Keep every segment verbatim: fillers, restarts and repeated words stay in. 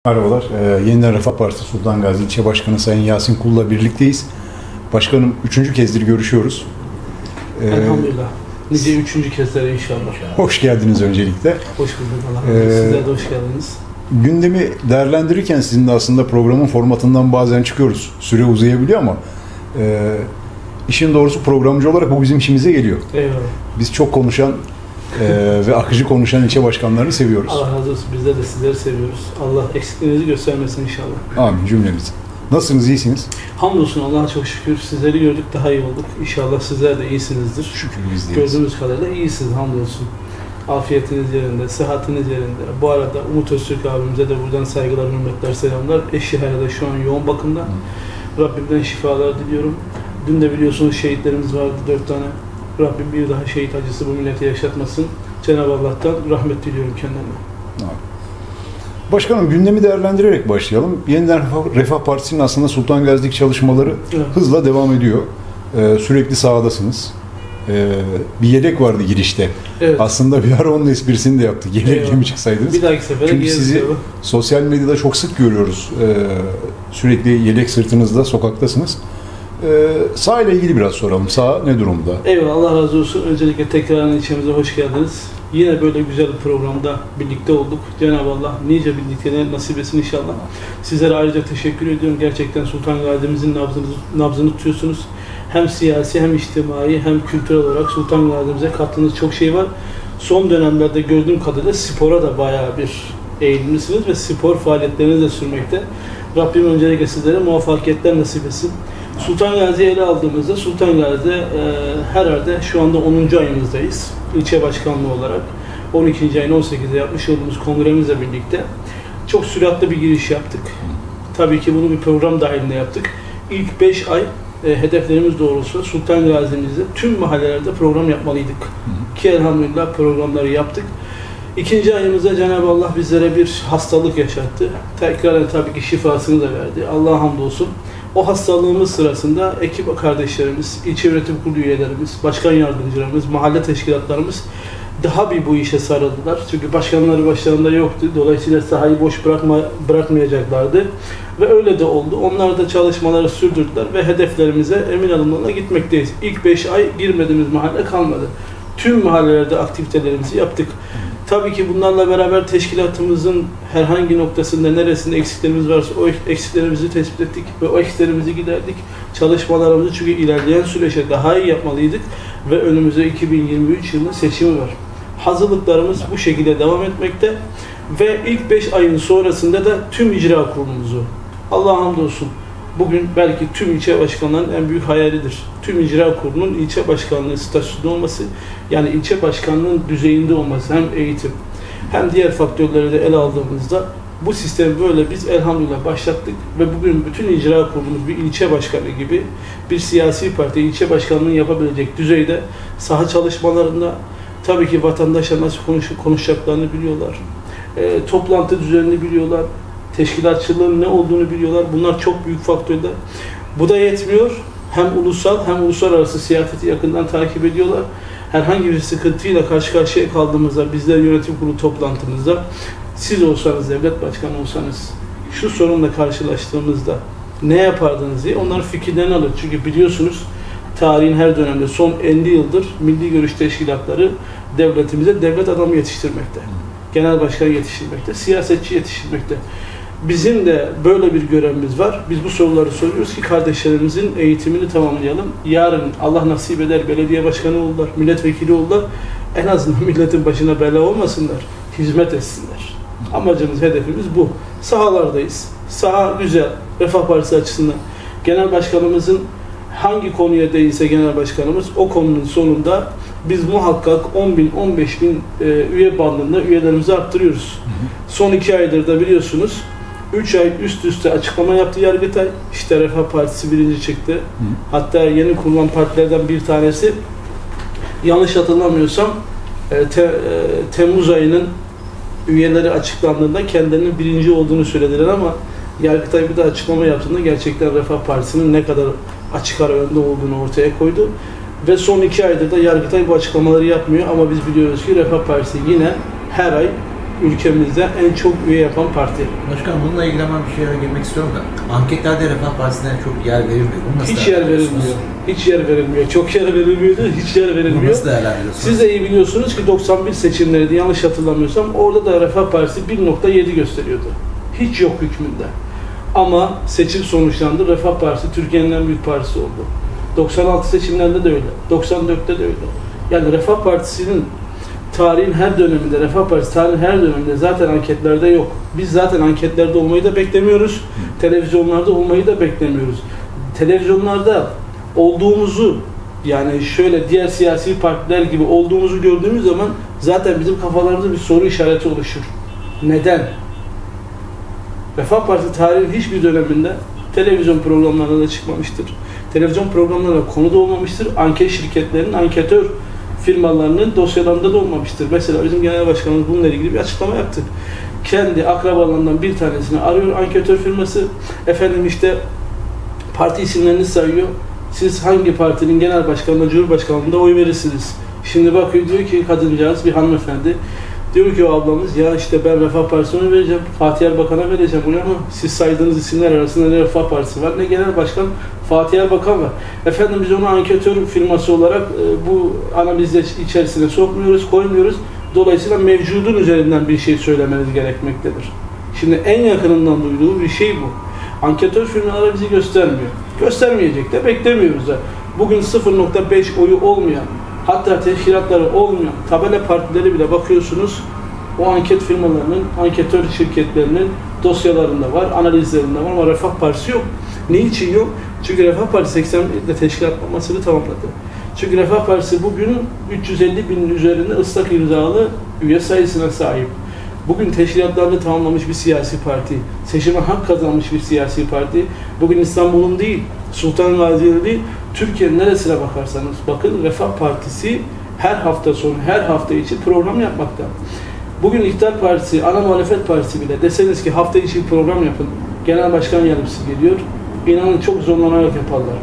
Merhabalar, ee, Yeniden Refah Partisi Sultan Gazi İlçe Başkanı Sayın Yasin Kul'la birlikteyiz. Başkanım, üçüncü kezdir görüşüyoruz. Ee, Elhamdülillah. Nice üçüncü kezdere inşallah. Hoş geldiniz öncelikle. Hoş bulduk. Allah razı olsun. Ee, Sizler de hoş geldiniz. Gündemi değerlendirirken sizin de aslında programın formatından bazen çıkıyoruz. Süre uzayabiliyor ama e, işin doğrusu programcı olarak bu bizim işimize geliyor. Eyvallah. Biz çok konuşan e, ve akıcı konuşan ilçe başkanlarını seviyoruz. Allah razı olsun. Bizler de sizleri seviyoruz. Allah eksikliğinizi göstermesin inşallah. Amin cümlemiz. Nasılsınız, iyisiniz? Hamdolsun Allah'a çok şükür. Sizleri gördük, daha iyi olduk. İnşallah sizler de iyisinizdir. Şükür biz de iyiyiz. Gördüğümüz kadarıyla iyisiniz hamdolsun. Afiyetiniz yerinde, sıhhatiniz yerinde. Bu arada Umut Öztürk abimize de buradan saygılar, hürmetler, selamlar. Eşi herhalde şu an yoğun bakımda. Hı. Rabbimden şifalar diliyorum. Dün de biliyorsunuz şehitlerimiz vardı, dört tane. Rabbim bir daha şehit acısı bu millete yaşatmasın. Cenab-ı Allah'tan rahmet diliyorum kendilerine. Evet. Başkanım, gündemi değerlendirerek başlayalım. Yeniden Refah, Refah Partisi'nin aslında Sultan Gazi'deki çalışmaları evet. hızla devam ediyor. Ee, sürekli sahadasınız. Ee, bir yelek vardı girişte. Evet. Aslında bir ara onun esprisini de yaptık. Yelekle mi çıksaydınız? Bir dahaki sefere Çünkü sizi diyorum. Sosyal medyada çok sık görüyoruz. Ee, sürekli yelek sırtınızda sokaktasınız. Ee, saha ile ilgili biraz soralım. Saha ne durumda? Eyvallah, Allah razı olsun. Öncelikle tekrar ilçemize hoş geldiniz. Yine böyle güzel bir programda birlikte olduk. Cenab-ı Allah nice birlikteliğine nasip etsin inşallah. Sizlere ayrıca teşekkür ediyorum. Gerçekten Sultan Gazi'mizin nabzını, nabzını tutuyorsunuz. Hem siyasi hem içtimai hem kültürel olarak Sultan Gazi'mize kattığınız çok şey var. Son dönemlerde gördüğüm kadarıyla spora da bayağı bir eğilimlisiniz ve spor faaliyetlerinizi de sürmekte. Rabbim öncelikle sizlere muvaffakiyetler nasip etsin. Sultan Gazi'yi ele aldığımızda Sultan Gazi'de e, herhalde şu anda onuncu ayımızdayız. İlçe başkanlığı olarak on ikinci ayın on sekizinde yapmış olduğumuz kongremizle birlikte çok süratli bir giriş yaptık. Tabii ki bunu bir program dahilinde yaptık. İlk beş ay e, hedeflerimiz doğrultusunda Sultan Gazi'mizde tüm mahallelerde program yapmalıydık. Ki elhamdülillah programları yaptık. İkinci ayımızda Cenab-ı Allah bizlere bir hastalık yaşattı. Tekrar tabii ki şifasını da verdi. Allah'a hamdolsun. O hastalığımız sırasında ekip kardeşlerimiz, ilçe yönetim kurulu üyelerimiz, başkan yardımcılarımız, mahalle teşkilatlarımız daha bir bu işe sarıldılar. Çünkü başkanları başlarında yoktu. Dolayısıyla sahayı boş bırakma, bırakmayacaklardı. Ve öyle de oldu. Onlar da çalışmaları sürdürdüler ve hedeflerimize emin adımlarla gitmekteyiz. İlk beş ay girmediğimiz mahalle kalmadı. Tüm mahallelerde aktivitelerimizi yaptık. Tabii ki bunlarla beraber teşkilatımızın herhangi noktasında neresinde eksiklerimiz varsa o eksiklerimizi tespit ettik ve o eksiklerimizi giderdik. Çalışmalarımızı çünkü ilerleyen süreçte daha iyi yapmalıydık ve önümüzde iki bin yirmi üç yılında seçimi var. Hazırlıklarımız bu şekilde devam etmekte ve ilk beş ayın sonrasında da tüm icra kurulumuzu, Allah'a hamdolsun, bugün belki tüm ilçe başkanlarının en büyük hayalidir. Tüm icra kurulunun ilçe başkanlığı statüsünde olması, yani ilçe başkanlığının düzeyinde olması, hem eğitim hem diğer faktörleri de ele aldığımızda bu sistemi böyle biz elhamdülillah başlattık ve bugün bütün icra kurulumuz bir ilçe başkanı gibi bir siyasi parti ilçe başkanlığını yapabilecek düzeyde saha çalışmalarında tabii ki vatandaşla nasıl konuş konuşacaklarını biliyorlar. E, toplantı düzenini biliyorlar. Teşkilatçılığın ne olduğunu biliyorlar. Bunlar çok büyük faktörler. Bu da yetmiyor. Hem ulusal hem uluslararası siyaseti yakından takip ediyorlar. Herhangi bir sıkıntıyla karşı karşıya kaldığımızda, bizler yönetim kurulu toplantımızda, siz olsanız, devlet başkanı olsanız, şu sorunla karşılaştığımızda ne yapardınız diye onların fikirlerini alır. Çünkü biliyorsunuz tarihin her dönemde son elli yıldır milli görüş teşkilatları devletimize devlet adamı yetiştirmekte. Genel başkan yetiştirmekte, siyasetçi yetiştirmekte. Bizim de böyle bir görevimiz var. Biz bu soruları soruyoruz ki kardeşlerimizin eğitimini tamamlayalım. Yarın Allah nasip eder belediye başkanı oldular, milletvekili oldular. En azından milletin başına bela olmasınlar, hizmet etsinler. Amacımız, hedefimiz bu. Sahalardayız. Saha güzel, Refah Partisi açısından. Genel başkanımızın hangi konuya değilse genel başkanımız o konunun sonunda biz muhakkak on bin on beş bin e, üye bandında üyelerimizi arttırıyoruz. Hı hı. Son iki aydır da biliyorsunuz üç ay üst üste açıklama yaptı Yargıtay. İşte Refah Partisi birinci çıktı. Hı. Hatta yeni kurulan partilerden bir tanesi, yanlış hatırlamıyorsam e, te, e, Temmuz ayının üyeleri açıklandığında kendilerinin birinci olduğunu söylediler ama Yargıtay bir de açıklama yaptığında gerçekten Refah Partisi'nin ne kadar açık ara önde olduğunu ortaya koydu. Ve son iki aydır da Yargıtay bu açıklamaları yapmıyor ama biz biliyoruz ki Refah Partisi yine her ay ülkemizde en çok üye yapan parti. Başkanım bununla ilgili hemen bir şeye girmek istiyorum da anketlerde Refah Partisi'ne çok yer verilmiyor. Bunu nasıl Hiç yer verilmiyor. Hiç yer verilmiyor. Çok yer verilmiyordu. Hiç yer verilmiyor. Bunu nasıl değerlendiriyorsunuz? Siz de iyi biliyorsunuz ki doksan bir seçimleriydi yanlış hatırlamıyorsam. Orada da Refah Partisi bir nokta yedi gösteriyordu. Hiç yok hükmünde. Ama seçim sonuçlandı. Refah Partisi Türkiye'nin en büyük partisi oldu. doksan altı seçimlerinde de öyle. doksan dörtte de öyle. Yani Refah Partisi'nin tarihin her döneminde, Refah Partisi tarihin her döneminde zaten anketlerde yok. Biz zaten anketlerde olmayı da beklemiyoruz. Televizyonlarda olmayı da beklemiyoruz. Televizyonlarda olduğumuzu, yani şöyle diğer siyasi partiler gibi olduğumuzu gördüğümüz zaman zaten bizim kafalarımızda bir soru işareti oluşur. Neden? Refah Partisi tarihin hiçbir döneminde televizyon programlarına da çıkmamıştır. Televizyon programlarına konu da olmamıştır. Anket şirketlerinin, anketör firmalarının dosyalarında da olmamıştır. Mesela bizim genel başkanımız bununla ilgili bir açıklama yaptı. Kendi akrabalarından bir tanesini arıyor anketör firması. Efendim işte parti isimlerini sayıyor. Siz hangi partinin genel başkanına, cumhurbaşkanlığında oy verirsiniz? Şimdi bakıyor diyor ki kadıncağız, bir hanımefendi. Diyor ki o ablamız, ya işte ben Refah Partisi'ne vereceğim, Fatih Erbakan'a vereceğim bunu, ama siz saydığınız isimler arasında ne Refah Partisi var, ne Genel Başkan Fatih Erbakan var. Efendim biz onu anketör firması olarak e, bu analizde içerisine sokmuyoruz, koymuyoruz. Dolayısıyla mevcudun üzerinden bir şey söylemeniz gerekmektedir. Şimdi en yakınından duyduğu bir şey bu. Anketör firmaları bizi göstermiyor. Göstermeyecek de beklemiyoruz da. Bugün sıfır nokta beş oyu olmayan, hatta teşkilatları olmayan tabela partileri bile bakıyorsunuz, o anket firmalarının, anketör şirketlerinin dosyalarında var, analizlerinde var ama Refah Partisi yok. Niçin yok? Çünkü Refah Partisi seksen birde teşkilatlanmasını tamamladı. Çünkü Refah Partisi bugün üç yüz elli binin üzerinde ıslak imzalı üye sayısına sahip. Bugün teşkilatlarını tamamlamış bir siyasi parti, seçime hak kazanmış bir siyasi parti. Bugün İstanbul'un değil, Sultan Gazi'nin değil, Türkiye'nin neresine bakarsanız bakın Refah Partisi her hafta sonu, her hafta içi program yapmakta. Bugün İktidar Partisi, ana muhalefet partisi bile deseniz ki hafta içi program yapın, genel başkan yardımcısı geliyor, inanın çok zorlanarak yaparlar.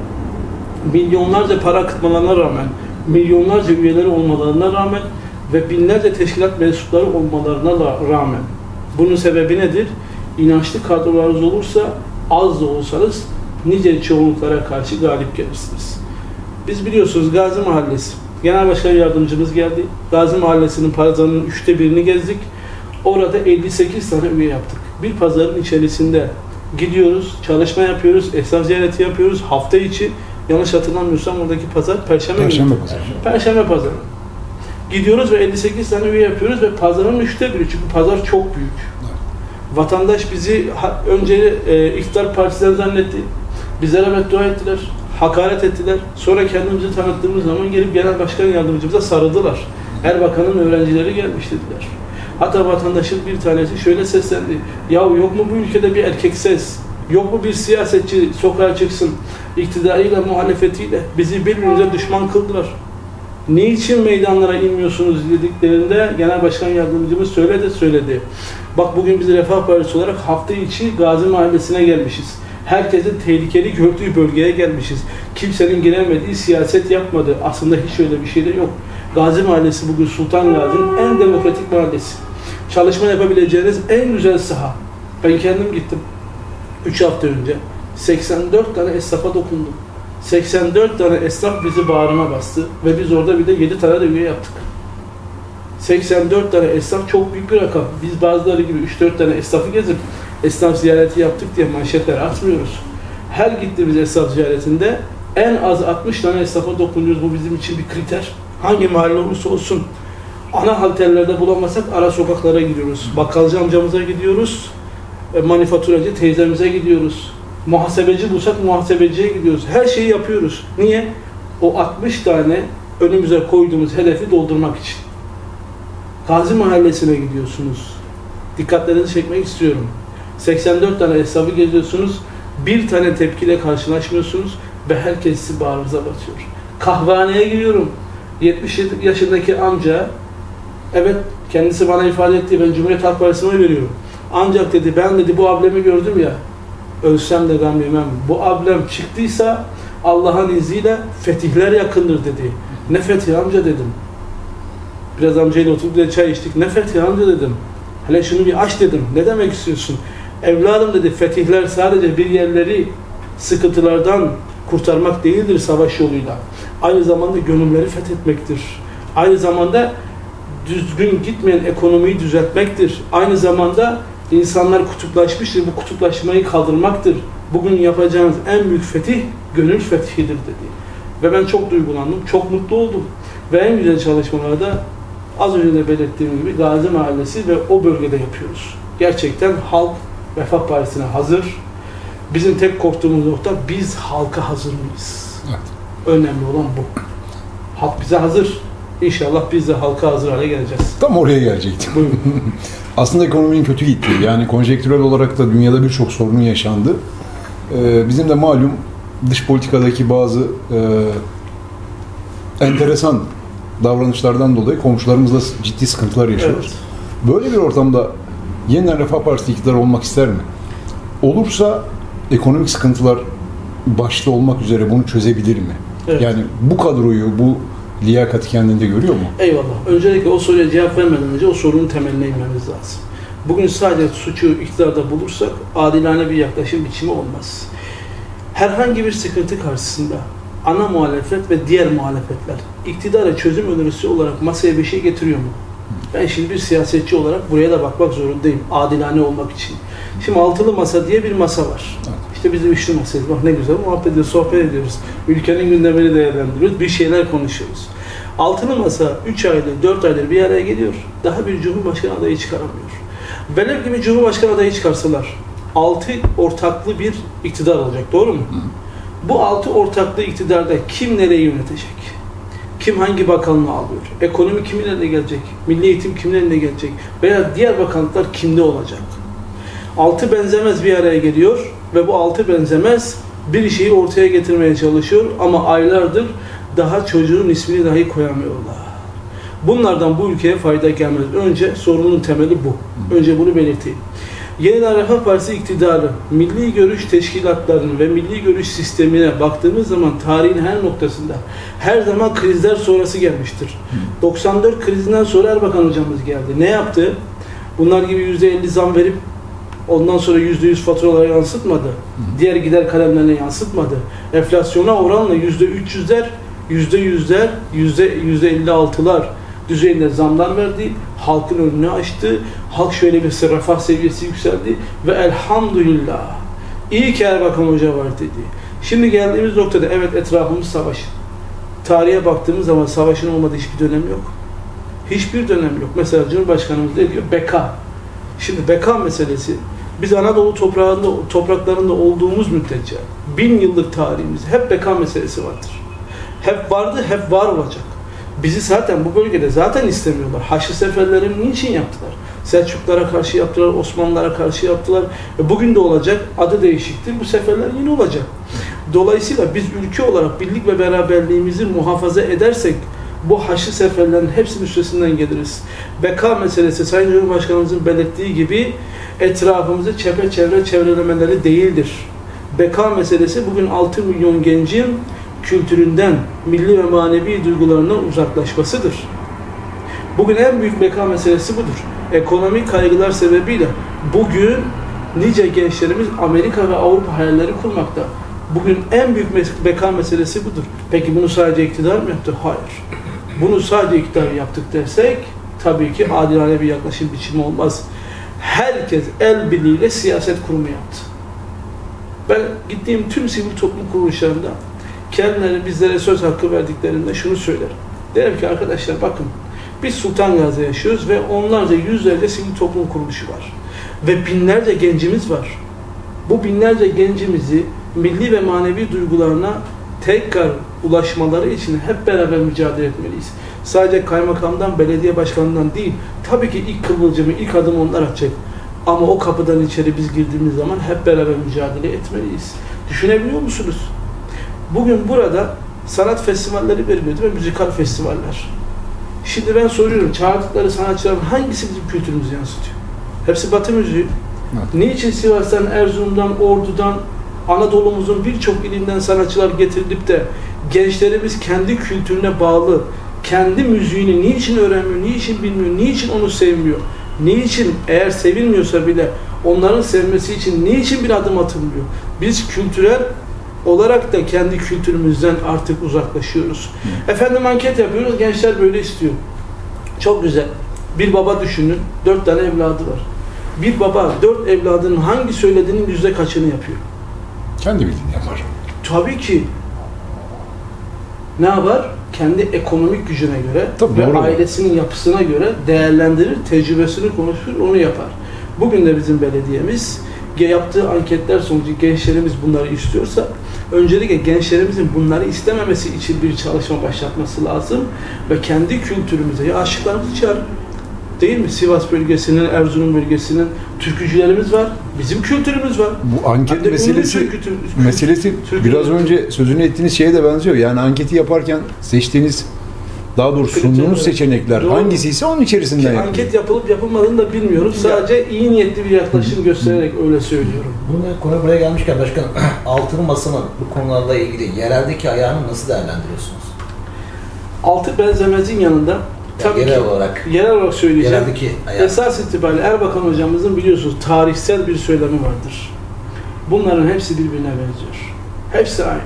Milyonlarca para akıtmalarına rağmen, milyonlarca üyeleri olmalarına rağmen ve binlerce teşkilat mensupları olmalarına rağmen. Bunun sebebi nedir? İnançlı kadrolarınız olursa, az da olsanız nice çoğunluklara karşı galip gelirsiniz. Biz biliyorsunuz Gazi Mahallesi, Genel Başkan Yardımcımız geldi. Gazi Mahallesi'nin pazarının üçte birini gezdik. Orada elli sekiz tane üye yaptık. Bir pazarın içerisinde gidiyoruz, çalışma yapıyoruz, esnaf ziyareti yapıyoruz. Hafta içi, yanlış hatırlamıyorsam oradaki pazar Perşembe, Perşembe günü. pazarı. Perşembe pazarı. Gidiyoruz ve elli sekiz tane üye yapıyoruz ve pazarın üçte biri, çünkü pazar çok büyük. Vatandaş bizi önce e, İktidar Partisi'nden zannetti. Bizlere beddua ettiler, hakaret ettiler. Sonra kendimizi tanıttığımız zaman gelip Genel Başkan Yardımcımıza sarıldılar. Erbakan'ın öğrencileri gelmiş dediler. Hatta vatandaşın bir tanesi şöyle seslendi. Ya yok mu bu ülkede bir erkek ses? Yok mu bir siyasetçi sokağa çıksın? İktidarıyla, muhalefetiyle bizi birbirimize düşman kıldılar. Niçin meydanlara inmiyorsunuz dediklerinde Genel Başkan Yardımcımız söyledi söyledi. Bak bugün biz Refah Partisi olarak hafta içi Gazi Mahallesi'ne gelmişiz. Herkesin tehlikeli gördüğü bölgeye gelmişiz. Kimsenin giremediği, siyaset yapmadı. Aslında hiç öyle bir şey de yok. Gazi Mahallesi bugün Sultan Gazi'nin en demokratik mahallesi. Çalışma yapabileceğiniz en güzel saha. Ben kendim gittim. üç hafta önce. seksen dört tane esnafa dokundum. seksen dört tane esnaf bizi bağrına bastı ve biz orada bir de yedi tane de üye yaptık. seksen dört tane esnaf çok büyük bir rakam. Biz bazıları gibi üç dört tane esnafı gezip esnaf ziyareti yaptık diye manşetler atmıyoruz. Her gittiğimiz esnaf ziyaretinde en az altmış tane esnafa dokunuyoruz. Bu bizim için bir kriter. Hangi mahalle olursa olsun. Ana halterlerde bulamazsak ara sokaklara gidiyoruz. Bakkalcı amcamıza gidiyoruz. Manifaturacı teyzemize gidiyoruz. Muhasebeci bulsak muhasebeciye gidiyoruz. Her şeyi yapıyoruz. Niye? O altmış tane önümüze koyduğumuz hedefi doldurmak için. Gazi Mahallesi'ne gidiyorsunuz. Dikkatlerinizi çekmek istiyorum. seksen dört tane esnafı geziyorsunuz. Bir tane tepkiyle karşılaşmıyorsunuz ve herkes sizi bağrınıza batıyor. Kahvehaneye giriyorum. yetmiş yaşındaki amca, evet kendisi bana ifade etti, ben Cumhuriyet Halk Partisi'ne oy veriyorum. Ancak dedi, ben dedi bu ablemi gördüm ya, ölsem de gam yemem. Bu ablem çıktıysa Allah'ın izniyle fetihler yakındır dedi. Ne fethi amca dedim. Biraz amcayla oturup bir çay içtik. Ne fethi amca dedim. Hele şunu bir aç dedim. Ne demek istiyorsun? Evladım dedi, fetihler sadece bir yerleri sıkıntılardan kurtarmak değildir savaş yoluyla. Aynı zamanda gönülleri fethetmektir. Aynı zamanda düzgün gitmeyen ekonomiyi düzeltmektir. Aynı zamanda insanlar kutuplaşmıştır. Bu kutuplaşmayı kaldırmaktır. Bugün yapacağınız en büyük fetih gönül fethidir dedi. Ve ben çok duygulandım, çok mutlu oldum. Ve en güzel çalışmalarda az önce de belirttiğim gibi Gazi Mahallesi ve o bölgede yapıyoruz. Gerçekten halk Refah Partisi'ne hazır. Bizim tek korktuğumuz nokta, biz halka hazır mıyız? Evet. Önemli olan bu. Halk bize hazır. İnşallah biz de halka hazır hale geleceğiz. Tam oraya gelecektim. Buyurun. Aslında ekonominin kötü gittiği, yani konjektürel olarak da dünyada birçok sorun yaşandı. Ee, bizim de malum dış politikadaki bazı e, enteresan davranışlardan dolayı komşularımızla ciddi sıkıntılar yaşıyoruz. Evet. Böyle bir ortamda yeniden Refah Partisi iktidar olmak ister mi? Olursa ekonomik sıkıntılar başta olmak üzere bunu çözebilir mi? Evet. Yani bu kadroyu, bu liyakati kendinde görüyor mu? Eyvallah. Öncelikle o soruya cevap vermeden önce o sorunun temeline inmemiz lazım. Bugün sadece suçu iktidarda bulursak adilane bir yaklaşım biçimi olmaz. Herhangi bir sıkıntı karşısında ana muhalefet ve diğer muhalefetler iktidara çözüm önerisi olarak masaya bir şey getiriyor mu? Ben şimdi bir siyasetçi olarak buraya da bakmak zorundayım. Adilane olmak için. Şimdi altılı masa diye bir masa var. Evet. İşte biz de üçlü masayız. Bak ne güzel muhabbet ediyoruz, sohbet ediyoruz. Ülkenin gündemini değerlendiriyoruz. Bir şeyler konuşuyoruz. Altılı masa üç aydır, dört aydır bir araya geliyor. Daha bir Cumhurbaşkanı adayı çıkaramıyor. Velev gibi Cumhurbaşkanı adayı çıkarsalar altı ortaklı bir iktidar olacak. Doğru mu? Hı. Bu altı ortaklı iktidarda kim nereyi yönetecek? Kim hangi bakanlığı alıyor? Ekonomi kimin eline gelecek? Milli eğitim kimin eline gelecek? Veya diğer bakanlıklar kimde olacak? Altı benzemez bir araya geliyor ve bu altı benzemez bir şeyi ortaya getirmeye çalışıyor ama aylardır daha çocuğun ismini dahi koyamıyorlar. Bunlardan bu ülkeye fayda gelmez. Önce sorunun temeli bu. Önce bunu belirteyim. Yeniden Refah Partisi iktidarı, milli görüş teşkilatlarının ve milli görüş sistemine baktığımız zaman tarihin her noktasında her zaman krizler sonrası gelmiştir. doksan dört krizinden sonra Erbakan hocamız geldi. Ne yaptı? Bunlar gibi yüzde elli zam verip ondan sonra yüzde yüz faturalara yansıtmadı. Diğer gider kalemlerine yansıtmadı. Enflasyona oranla yüzde üç yüzler, yüzde yüzler, yüzde elli altılar düzeyinde zamlar verdi. Halkın önünü açtı. Halk şöyle bir refah seviyesi yükseldi ve elhamdülillah iyi ki Erbakan Hoca var dedi. Şimdi geldiğimiz noktada evet etrafımız savaş. Tarihe baktığımız zaman savaşın olmadığı hiçbir dönem yok. Hiçbir dönem yok. Mesela Cumhurbaşkanımız ne diyor? Beka. Şimdi beka meselesi, biz Anadolu toprağında, topraklarında olduğumuz müddetçe bin yıllık tarihimiz hep beka meselesi vardır. Hep vardı, hep var olacak. Bizi zaten bu bölgede zaten istemiyorlar. Haçlı seferlerini niçin yaptılar? Selçuklara karşı yaptılar, Osmanlılara karşı yaptılar. E bugün de olacak, adı değişiktir. Bu seferler yine olacak. Dolayısıyla biz ülke olarak birlik ve beraberliğimizi muhafaza edersek bu Haçlı seferlerin hepsinin üstesinden geliriz. Beka meselesi Sayın Cumhurbaşkanımızın belirttiği gibi etrafımızı çepeçevre çevrelemeleri değildir. Beka meselesi bugün altı milyon gencin kültüründen, milli ve manevi duygularından uzaklaşmasıdır. Bugün en büyük beka meselesi budur. Ekonomik kaygılar sebebiyle bugün nice gençlerimiz Amerika ve Avrupa hayalleri kurmakta. Bugün en büyük beka meselesi budur. Peki bunu sadece iktidar mı yaptı? Hayır. Bunu sadece iktidar yaptık dersek tabii ki adilane bir yaklaşım biçimi olmaz. Herkes el birliğiyle siyaset kurumu yaptı. Ben gittiğim tüm sivil toplum kuruluşlarında kendileri bizlere söz hakkı verdiklerinde şunu söylerim. Derim ki arkadaşlar bakın biz Sultan Gazi'de yaşıyoruz ve onlarca yüzlerce sivil toplum kuruluşu var. Ve binlerce gencimiz var. Bu binlerce gencimizi milli ve manevi duygularına tekrar ulaşmaları için hep beraber mücadele etmeliyiz. Sadece kaymakamdan, belediye başkanından değil, tabii ki ilk kıvılcımı, ilk adımı onlar atacak. Ama o kapıdan içeri biz girdiğimiz zaman hep beraber mücadele etmeliyiz. Düşünebiliyor musunuz? Bugün burada sanat festivalleri veriliyordu ve müzikal festivaller. Şimdi ben soruyorum, çağırdıkları sanatçıların hangisi bizim kültürümüzü yansıtıyor? Hepsi Batı müziği. Evet. Niçin Sivas'tan, Erzurum'dan, Ordu'dan, Anadolu'muzun birçok ilinden sanatçılar getirilip de gençlerimiz kendi kültürüne bağlı, kendi müziğini niçin öğrenmiyor, niçin bilmiyor, niçin onu sevmiyor? Niçin eğer sevilmiyorsa bile onların sevmesi için niçin bir adım atılmıyor? Biz kültürel olarak da kendi kültürümüzden artık uzaklaşıyoruz. Hı. Efendim anket yapıyoruz, gençler böyle istiyor. Çok güzel. Bir baba düşünün, dört tane evladı var. Bir baba dört evladının hangi söylediğinin yüzde kaçını yapıyor? Kendi bildiğini yapar. Tabii ki. Ne yapar? Kendi ekonomik gücüne göre Tabii, ve doğru. ailesinin yapısına göre değerlendirir, tecrübesini konuşur, onu yapar. Bugün de bizim belediyemiz yaptığı anketler sonucu gençlerimiz bunları istiyorsa, öncelikle gençlerimizin bunları istememesi için bir çalışma başlatması lazım ve kendi kültürümüze, ya aşıklarımızı çağırın. Değil mi? Sivas bölgesinin, Erzurum bölgesinin türkücülerimiz var. Bizim kültürümüz var. Bu anket Hadi meselesi türkü, türkü, meselesi türkü, biraz türkü. önce sözünü ettiğiniz şeye de benziyor. Yani anketi yaparken seçtiğiniz, daha doğrusu sunduğunuz seçenekler Doğru. hangisiyse onun içerisinden yapın. Anket yapılıp yapılmadığını da bilmiyorum. Sadece iyi niyetli bir yaklaşım göstererek öyle söylüyorum. Bunu konu buraya gelmişken başkanım, Altılı Masa'nın bu konularla ilgili yereldeki ayağını nasıl değerlendiriyorsunuz? Altı benzemezin yanında tabii genel ki, olarak genel olarak söyleyeceğim. yereldeki ayağı. Esas itibariyle Erbakan hocamızın biliyorsunuz tarihsel bir söylemi vardır. Bunların hepsi birbirine benziyor. Hepsi aynı.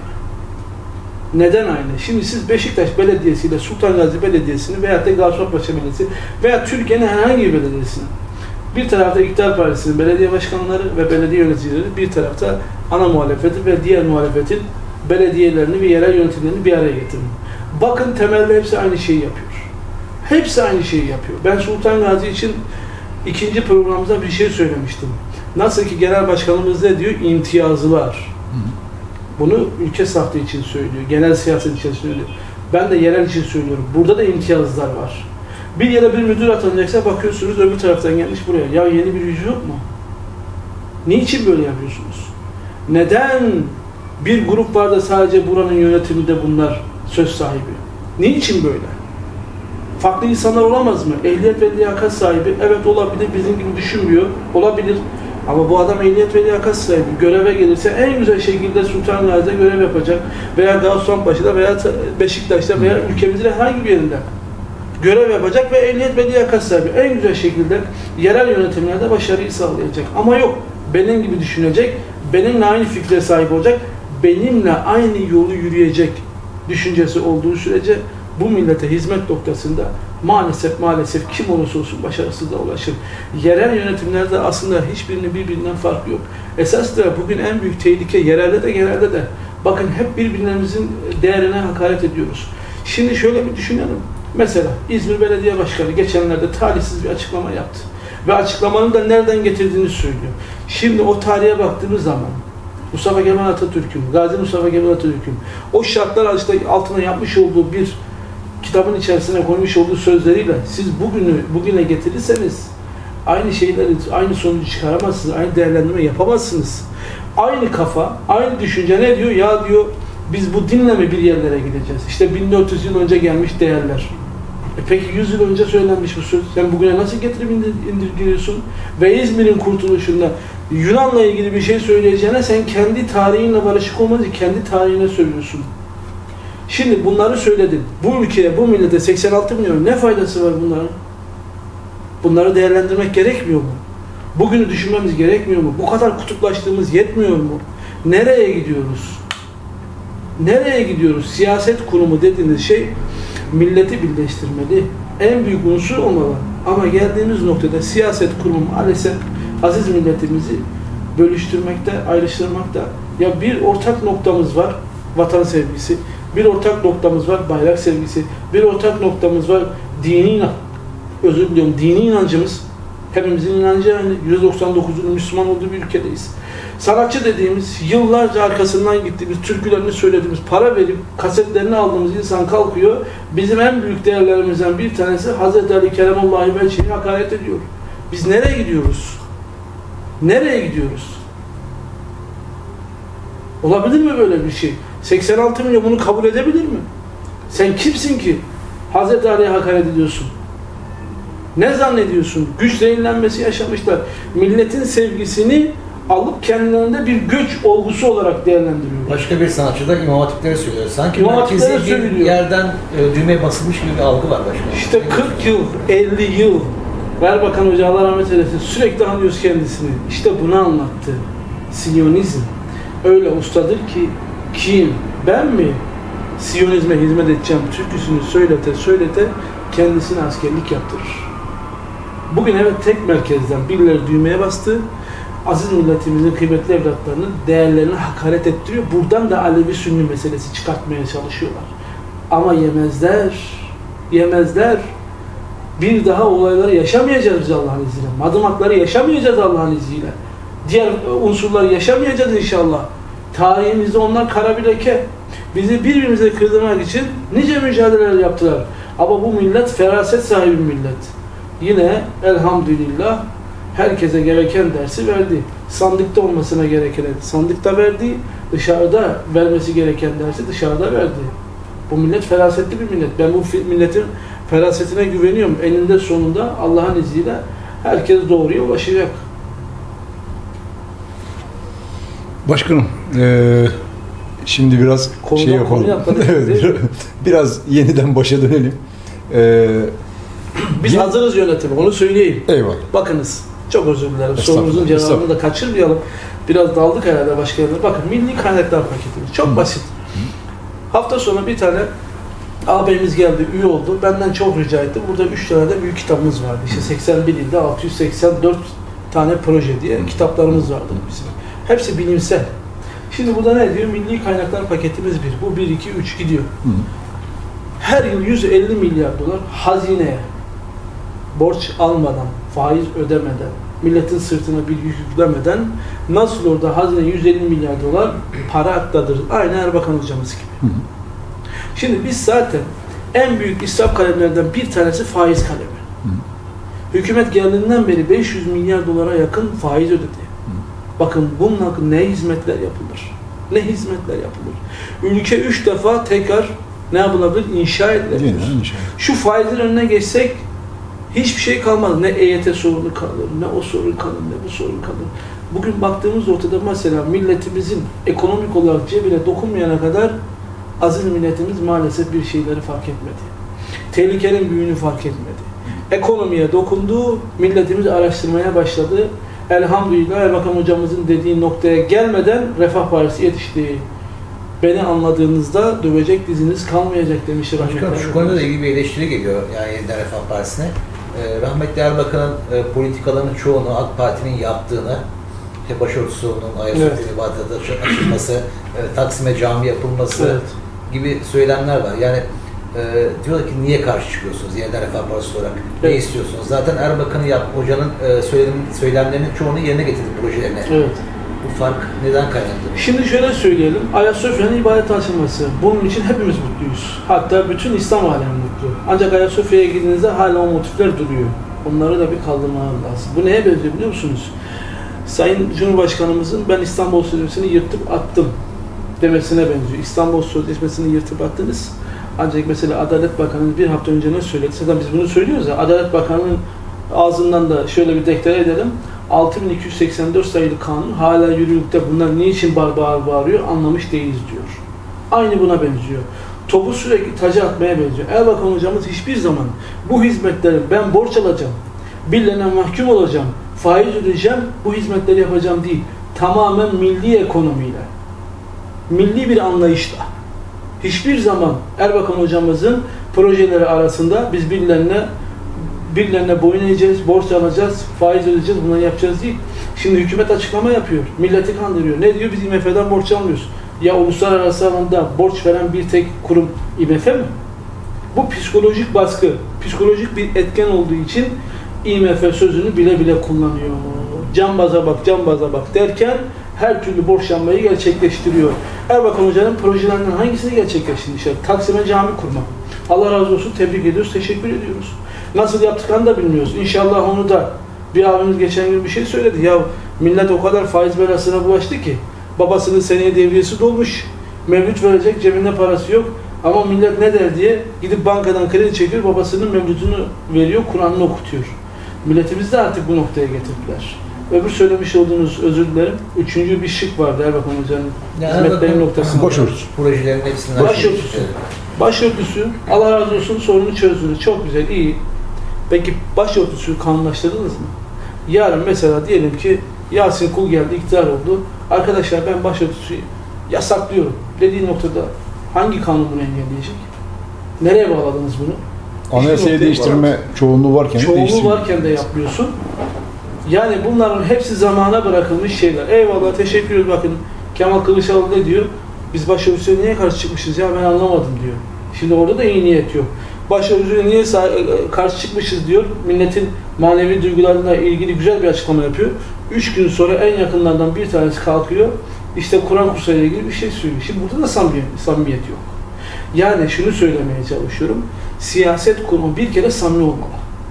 Neden aynı? Şimdi siz Beşiktaş Belediyesi ile Sultan Gazi Belediyesi'ni veya da Gazipaşa Belediyesi veya Türkiye'nin herhangi bir belediyesini, bir tarafta İktidar Partisi'nin belediye başkanları ve belediye yöneticileri, bir tarafta ana muhalefeti ve diğer muhalefetin belediyelerini ve yerel yönetimlerini bir araya getirin. Bakın temelde hepsi aynı şeyi yapıyor. Hepsi aynı şeyi yapıyor. Ben Sultan Gazi için ikinci programımızda bir şey söylemiştim. Nasıl ki genel başkanımız ne diyor? İmtiyazlar. Bunu ülke saflığı için söylüyor. Genel siyaset için söylüyor. Ben de yerel için söylüyorum. Burada da imtiyazlar var. Bir yere bir müdür atanacaksa bakıyorsunuz öbür taraftan gelmiş buraya. Ya yeni bir yüzü yok mu? Niçin böyle yapıyorsunuz? Neden bir grup var da sadece buranın yönetiminde bunlar söz sahibi? Niçin böyle? Farklı insanlar olamaz mı? Ehliyet ve liyakat sahibi, evet olabilir, bizim gibi düşünmüyor, olabilir. Ama bu adam ehliyet ve liyakat sahibi, göreve gelirse en güzel şekilde Sultan Gazi'de görev yapacak veya Gaziantep'te veya Beşiktaş'ta veya ülkemizin herhangi bir yerinde görev yapacak ve ehliyet ve liyakat sahibi en güzel şekilde yerel yönetimlerde başarıyı sağlayacak. Ama yok, benim gibi düşünecek, benimle aynı fikre sahip olacak, benimle aynı yolu yürüyecek düşüncesi olduğu sürece bu millete hizmet noktasında maalesef maalesef kim olursa olsun başarısızlığa ulaşır. Yerel yönetimlerde aslında hiçbirinin birbirinden farkı yok. Esas da bugün en büyük tehlike yerelde de genelde de. Bakın hep birbirlerimizin değerine hakaret ediyoruz. Şimdi şöyle bir düşünelim. Mesela İzmir Belediye Başkanı geçenlerde talihsiz bir açıklama yaptı. Ve açıklamanın da nereden getirdiğini söylüyor. Şimdi o tarihe baktığımız zaman Mustafa Kemal Atatürk'ün, Gazi Mustafa Kemal Atatürk'ün o şartlar altına yapmış olduğu bir kitabın içerisine koymuş olduğu sözleriyle siz bugünü bugüne getirirseniz aynı şeyleri, aynı sonucu çıkaramazsınız, aynı değerlendirme yapamazsınız. Aynı kafa, aynı düşünce ne diyor? Ya diyor, biz bu dinle mi bir yerlere gideceğiz? İşte bin dört yüz yıl önce gelmiş değerler. E peki yüz yıl önce söylenmiş bu söz. Sen bugüne nasıl getirip indirgiyorsun? Ve İzmir'in kurtuluşunda Yunan'la ilgili bir şey söyleyeceğine sen kendi tarihinle barışık olmadığın kendi tarihine söylüyorsun. Şimdi bunları söyledin. Bu ülkeye, bu millete seksen altı milyon ne faydası var bunların? Bunları değerlendirmek gerekmiyor mu? Bugünü düşünmemiz gerekmiyor mu? Bu kadar kutuplaştığımız yetmiyor mu? Nereye gidiyoruz? Nereye gidiyoruz? Siyaset kurumu dediğiniz şey milleti birleştirmeli. En büyük unsur olmalı. Ama geldiğimiz noktada siyaset kurumu maalesef aziz milletimizi bölüştürmekte, ayrıştırmakta. Ya bir ortak noktamız var, vatan sevgisi. Bir ortak noktamız var, bayrak sevgisi. Bir ortak noktamız var, dini inan. Özür diliyorum, dini inancımız. Hepimizin inancı aynı. yüzde doksan dokuzunun Müslüman olduğu bir ülkedeyiz. Sanatçı dediğimiz, yıllarca arkasından gittiğimiz, türkülerini söylediğimiz, para verip kasetlerini aldığımız insan kalkıyor. Bizim en büyük değerlerimizden bir tanesi Hazreti Ali Keremullahi Vecihi'ye hakaret ediyor. Biz nereye gidiyoruz? Nereye gidiyoruz? Olabilir mi böyle bir şey? seksen altı milyon bunu kabul edebilir mi? Sen kimsin ki Hazreti Ali'ye hakaret ediyorsun? Ne zannediyorsun? Güç zehirlenmesi yaşamışlar. Milletin sevgisini alıp kendilerinde bir göç olgusu olarak değerlendiriyor. Başka bir sanatçı da İmam Hatipleri söylüyor. Sanki İmam merkezi Hatipleri bir söylüyor. yerden e, düğmeye basılmış gibi bir algı var başkanım. İşte kırk yıl, elli yıl Erbakan Hoca Allah rahmet eylesin sürekli anıyoruz kendisini. İşte bunu anlattı. Siyonizm öyle ustadır ki kim? Ben mi? Siyonizme hizmet edeceğim türküsünü söylete söylete kendisine askerlik yaptırır. Bugün evet tek merkezden birileri düğmeye bastı. Aziz milletimizin kıymetli evlatlarının değerlerine hakaret ettiriyor. Buradan da Alevi Sünni meselesi çıkartmaya çalışıyorlar. Ama yemezler. Yemezler. Bir daha olayları yaşamayacağız biz Allah'ın izniyle. Madımakları yaşamayacağız Allah'ın izniyle. Diğer unsurları yaşamayacağız inşallah. Tarihimizde onlar kara bir leke. Bizi birbirimize kırdırmak için nice mücadeleler yaptılar. Ama bu millet feraset sahibi bir millet. Yine elhamdülillah herkese gereken dersi verdi. Sandıkta olmasına gerekeni sandıkta verdi. Dışarıda vermesi gereken dersi dışarıda verdi. Bu millet ferasetli bir millet. Ben bu milletin ferasetine güveniyorum. Eninde sonunda Allah'ın izniyle herkes doğruya ulaşacak. Başkanım, e, şimdi biraz Konudan şey yapalım. yapmadık, Evet, biraz yeniden başa dönelim. E, Biz yine, hazırız yönetime, onu söyleyeyim. Eyvallah. Bakınız, çok özür dilerim. Estağfurullah, Sorunuzun cevabını estağfurullah. da kaçırmayalım. Biraz daldık herhalde başka yerlere. Bakın, milli kaynaklar paketimiz. Çok Hı. basit. Hafta sonu bir tane ağabeyimiz geldi, üye oldu. Benden çok rica etti. Burada üç tane de büyük kitabımız vardı. İşte seksen bir ilde altı yüz seksen dört tane proje diye kitaplarımız vardı bizim. Hepsi bilimsel. Şimdi burada ne diyor? Milli kaynaklar paketimiz bir. Bu bir, iki, üç gidiyor. Hı. Her yıl yüz elli milyar dolar hazineye borç almadan, faiz ödemeden, milletin sırtına bir yük yüklemeden nasıl orada hazine yüz elli milyar dolar para aktarır? Aynı Erbakan hocamız gibi. Hı. Şimdi biz zaten en büyük israf kalemlerden bir tanesi faiz kalemi. Hı. Hükümet geldiğinden beri beş yüz milyar dolara yakın faiz ödedi. Hı. Bakın bunun hakkında ne hizmetler yapılır? Ne hizmetler yapılır? Ülke üç defa tekrar ne yapılabilir? İnşa edilebilir. Yine, inşallah. Şu faizin önüne geçsek hiçbir şey kalmaz. Ne E Y T sorunu kalır, ne o sorun kalır, ne bu sorun kalır. Bugün baktığımız ortada mesela milletimizin ekonomik olarak cebine dokunmayana kadar aziz milletimiz maalesef bir şeyleri fark etmedi. Tehlikenin büyüğünü fark etmedi. Ekonomiye dokundu, milletimiz araştırmaya başladı. Elhamdülillah Erbakan hocamızın dediği noktaya gelmeden Refah Partisi yetişti. Beni anladığınızda dövecek diziniz kalmayacak demiştir. Başkanım şu konuda da ilgili bir eleştiri geliyor yani Yeniden Refah Partisi'ne. Ee, rahmetli Erbakan'ın e, politikalarının çoğunu AK Parti'nin yaptığını, işte başörtüsünün Ayasofya Evet. ibadete açılması, e, Taksim'e cami yapılması Evet. gibi söylemler var. Yani e, diyorlar ki niye karşı çıkıyorsunuz Yeniden Refah Partisi olarak? Ne Evet. istiyorsunuz? Zaten Erbakan'ın yap, hocanın e, söylem, söylemlerinin çoğunu yerine getirdi projelerine. Evet. Bu fark neden kaynaklı? Şimdi şöyle söyleyelim, Ayasofya'nın ibadet açılması. Bunun için hepimiz mutluyuz. Hatta bütün İslam alemi mutlu. Ancak Ayasofya'ya gittiğinizde hala o motifler duruyor. Onları da bir kaldırmamız lazım. Bu neye benziyor biliyor musunuz? Sayın Cumhurbaşkanımızın ben İstanbul Sözleşmesi'ni yırtıp attım demesine benziyor. İstanbul Sözleşmesi'ni yırtıp attınız. Ancak mesela Adalet Bakanı bir hafta önce ne söyledi? Zaten biz bunu söylüyoruz ya. Adalet Bakanı'nın ağzından da şöyle bir deklare edelim. altı bin iki yüz seksen dört sayılı kanun hala yürürlükte. Bunlar niçin bağır bağır bağırıyor? Anlamış değiliz diyor. Aynı buna benziyor. Topu sürekli taca atmaya benziyor. Erbakan hocamız hiçbir zaman bu hizmetleri ben borç alacağım, birilerine mahkum olacağım, faiz ödeyeceğim, bu hizmetleri yapacağım değil. Tamamen milli ekonomiyle, milli bir anlayışla. Hiçbir zaman Erbakan hocamızın projeleri arasında biz birilerine birilerine boyun eğeceğiz, borç alacağız, faiz ödeyeceğiz, bunları yapacağız değil. Şimdi hükümet açıklama yapıyor, milleti kandırıyor. Ne diyor? Biz I M F'den borç almıyoruz. Ya uluslararası alanda borç veren bir tek kurum I M F mi? Bu psikolojik baskı, psikolojik bir etken olduğu için I M F sözünü bile bile kullanıyor. Cambaza bak, cambaza bak derken her türlü borçlanmayı gerçekleştiriyor. Erbakan Hoca'nın projelerinden hangisini gerçekleştirmişler? Taksim'e cami kurmak. Allah razı olsun, tebrik ediyoruz, teşekkür ediyoruz. Nasıl yaptıklarını da bilmiyoruz. İnşallah onu da bir abimiz geçen gün bir şey söyledi. Ya millet o kadar faiz belasına bulaştı ki babasının seneye devriyesi dolmuş. Mevlüt verecek, cebinde parası yok. Ama millet ne der diye gidip bankadan kredi çekiyor, babasının mevlütünü veriyor, Kur'an'ını okutuyor. Milletimizi de artık bu noktaya getirdiler. Öbür söylemiş olduğunuz, özür dilerim, üçüncü bir şık vardı Erbakan Hoca'nın Yani hizmetlerin noktasında. Başörtüsü. Projelerin hepsinden Başörtüsü. Başörtüsü, Allah razı olsun sorunu çözdünüz. Çok güzel, iyi. Peki başörtüsü kanunlaştırdınız mı? Yarın mesela diyelim ki Yasin Kul geldi, iktidar oldu. Arkadaşlar ben başörtüsü yasaklıyorum dediği noktada hangi kanun bunu engelleyecek? Nereye bağladınız bunu? Anayasayı değiştirme çoğunluğu varken çoğunluğu varken de yapmıyorsun. Yani bunların hepsi zamana bırakılmış şeyler. Eyvallah, teşekkür ederim. Bakın Kemal Kılıçdaroğlu ne diyor? Biz başörtüsüne niye karşı çıkmışız ya, ben anlamadım diyor. Şimdi orada da iyi niyet yok. Başörtüsüne niye karşı çıkmışız diyor. Milletin manevi duygularıyla ilgili güzel bir açıklama yapıyor. Üç gün sonra en yakınlardan bir tanesi kalkıyor. İşte Kur'an kursuyla ilgili bir şey söylüyor. Şimdi burada da samimiyet, samimiyet yok. Yani şunu söylemeye çalışıyorum. Siyaset kurumu bir kere samimi olmalı.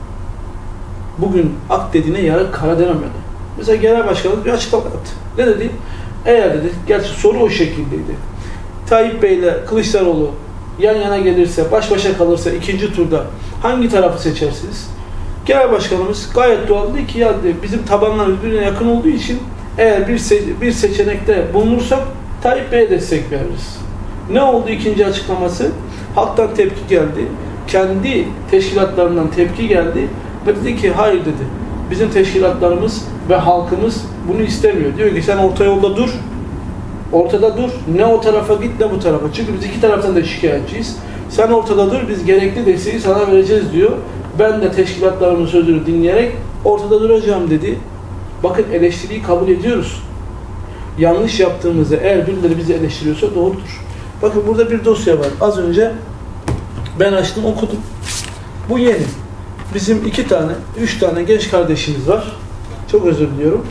Bugün ak dediğine yarın kara denemedi. Mesela genel başkanımız bir açıklama yaptı. Ne dedi? Eğer dedi, gerçi soru o şekildeydi. Tayyip Bey ile Kılıçdaroğlu yan yana gelirse, baş başa kalırsa ikinci turda hangi tarafı seçersiniz? Genel başkanımız gayet doğal dedi ki ya dedi, bizim tabanlarımız birbirine yakın olduğu için eğer bir, se bir seçenekte bulunursak Tayyip Bey'e destek veririz. Ne oldu ikinci açıklaması? Halktan tepki geldi. Kendi teşkilatlarından tepki geldi. Ve dedi ki hayır dedi. Bizim teşkilatlarımız ve halkımız bunu istemiyor. Diyor ki sen orta yolda dur. Ortada dur. Ne o tarafa git ne bu tarafa. Çünkü biz iki taraftan da şikayetçiyiz. Sen ortada dur, biz gerekli desteği sana vereceğiz diyor. Ben de teşkilatlarımın sözünü dinleyerek ortada duracağım dedi. Bakın eleştiriyi kabul ediyoruz. Yanlış yaptığımızda eğer birileri bizi eleştiriyorsa doğrudur. Bakın burada bir dosya var. Az önce ben açtım okudum. Bu yeni. Bizim iki tane, üç tane genç kardeşimiz var. Çok özür diliyorum.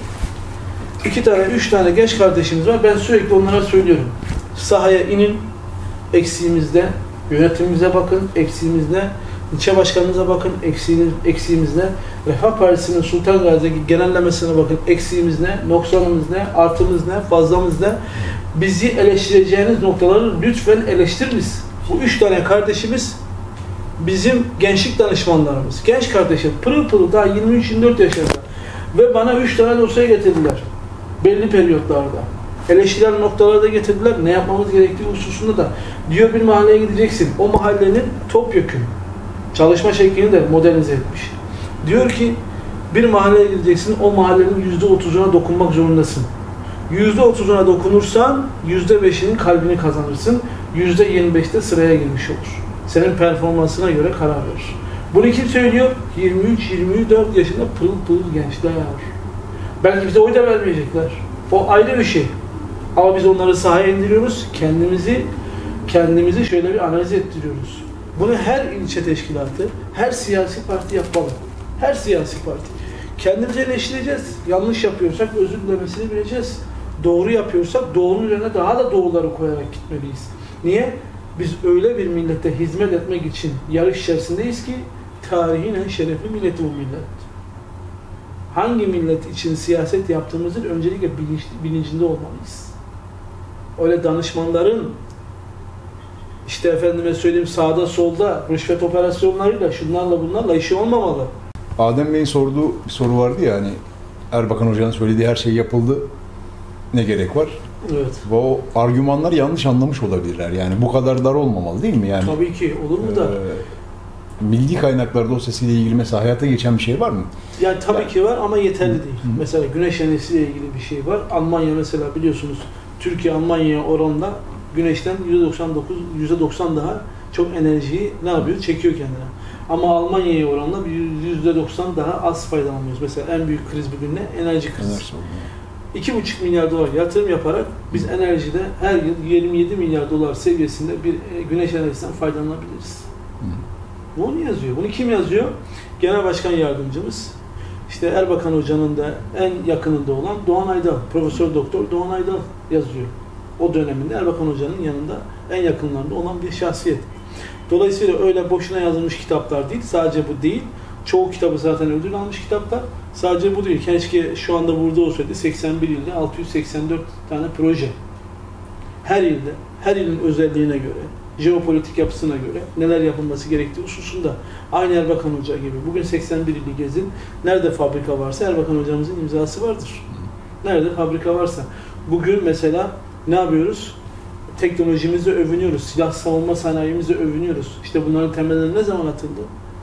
İki tane, üç tane genç kardeşimiz var. Ben sürekli onlara söylüyorum. Sahaya inin, eksiğimizde, yönetimimize bakın, eksiğimizde, ilçe başkanınıza bakın, eksiğimiz, eksiğimizde, Refah Partisi'nin Sultan Gazi'deki genellemesine bakın, eksiğimiz ne, noksanımız ne, artımız ne, fazlamız ne. Bizi eleştireceğiniz noktaları lütfen eleştiriniz. Bu üç tane kardeşimiz bizim gençlik danışmanlarımız. Genç kardeşim, pırıl pırıl daha yirmi üç yirmi dört yaşında. Ve bana üç tane dosya getirdiler. Belli periyotlarda. Eleştirilen noktalarda getirdiler. Ne yapmamız gerektiği hususunda da. Diyor bir mahalleye gideceksin. O mahallenin topyekün çalışma şeklini de modernize etmiş. Diyor ki bir mahalleye gideceksin. O mahallenin yüzde otuzuna dokunmak zorundasın. Yüzde otuzuna dokunursan yüzde beşinin kalbini kazanırsın. Yüzde yirmi beşte sıraya girmiş olur. Senin performansına göre karar verir. Bunu kim söylüyor? yirmi üç yirmi dört yaşında pırıl pırıl gençler. Belki bize oy da vermeyecekler. O ayrı bir şey. Ama biz onları sahaya indiriyoruz. Kendimizi kendimizi şöyle bir analiz ettiriyoruz. Bunu her ilçe teşkilatı, her siyasi parti yapmalı. Her siyasi parti. Kendimizi eleştireceğiz. Yanlış yapıyorsak özür dilemesini bileceğiz. Doğru yapıyorsak doğrunun üzerine daha da doğruları koyarak gitmeliyiz. Niye? Biz öyle bir millete hizmet etmek için yarış içerisindeyiz ki tarihin en şerefli milleti bu millet. Hangi millet için siyaset yaptığımızın öncelikle bilinç, bilincinde olmalıyız. Öyle danışmanların işte efendime söyleyeyim sağda solda rüşvet operasyonlarıyla şunlarla bunlarla işi olmamalı. Adem Bey'in sorduğu bir soru vardı ya hani Erbakan Hoca'nın söylediği her şey yapıldı. Ne gerek var? Evet. Ve o argümanları yanlış anlamış olabilirler. Yani bu kadar dar olmamalı değil mi? Yani tabii ki olur mu da? E, milli kaynaklar dosyasıyla ilgili mesela hayata geçen bir şey var mı? Yani tabii yani, ki var ama yeterli değil. Hı. Mesela güneş enerjisiyle ilgili bir şey var. Almanya mesela biliyorsunuz Türkiye Almanya'ya oranla güneşten yüzde doksan dokuz yüzde doksan daha çok enerjiyi ne yapıyor? Çekiyor kendine. Ama Almanya'ya oranla yüzde doksan daha az faydalanıyoruz. Mesela en büyük kriz bugün ne? Enerji krizi. iki buçuk milyar dolar yatırım yaparak biz enerjide her yıl yirmi yedi milyar dolar seviyesinde bir güneş enerjisinden faydalanabiliriz. Hı. Bunu yazıyor. Bunu kim yazıyor? Genel Başkan Yardımcımız. İşte Erbakan Hoca'nın da en yakınında olan Doğan Aydal, Profesör Doktor Doğan Aydal yazıyor. O döneminde Erbakan Hoca'nın yanında en yakınlarında olan bir şahsiyet. Dolayısıyla öyle boşuna yazılmış kitaplar değil, sadece bu değil. Çoğu kitabı zaten ödül almış kitaplar. Sadece bu değil. Keşke şu anda burada olsaydı seksen bir ilde altı yüz seksen dört tane proje. Her ilde, her ilin özelliğine göre, jeopolitik yapısına göre neler yapılması gerektiği hususunda. Aynı Erbakan Hoca gibi. Bugün seksen bir ili gezin. Nerede fabrika varsa Erbakan Hocamızın imzası vardır. Nerede fabrika varsa. Bugün mesela ne yapıyoruz? Teknolojimizle övünüyoruz. Silah savunma sanayimizle övünüyoruz. İşte bunların temelleri ne zaman atıldı?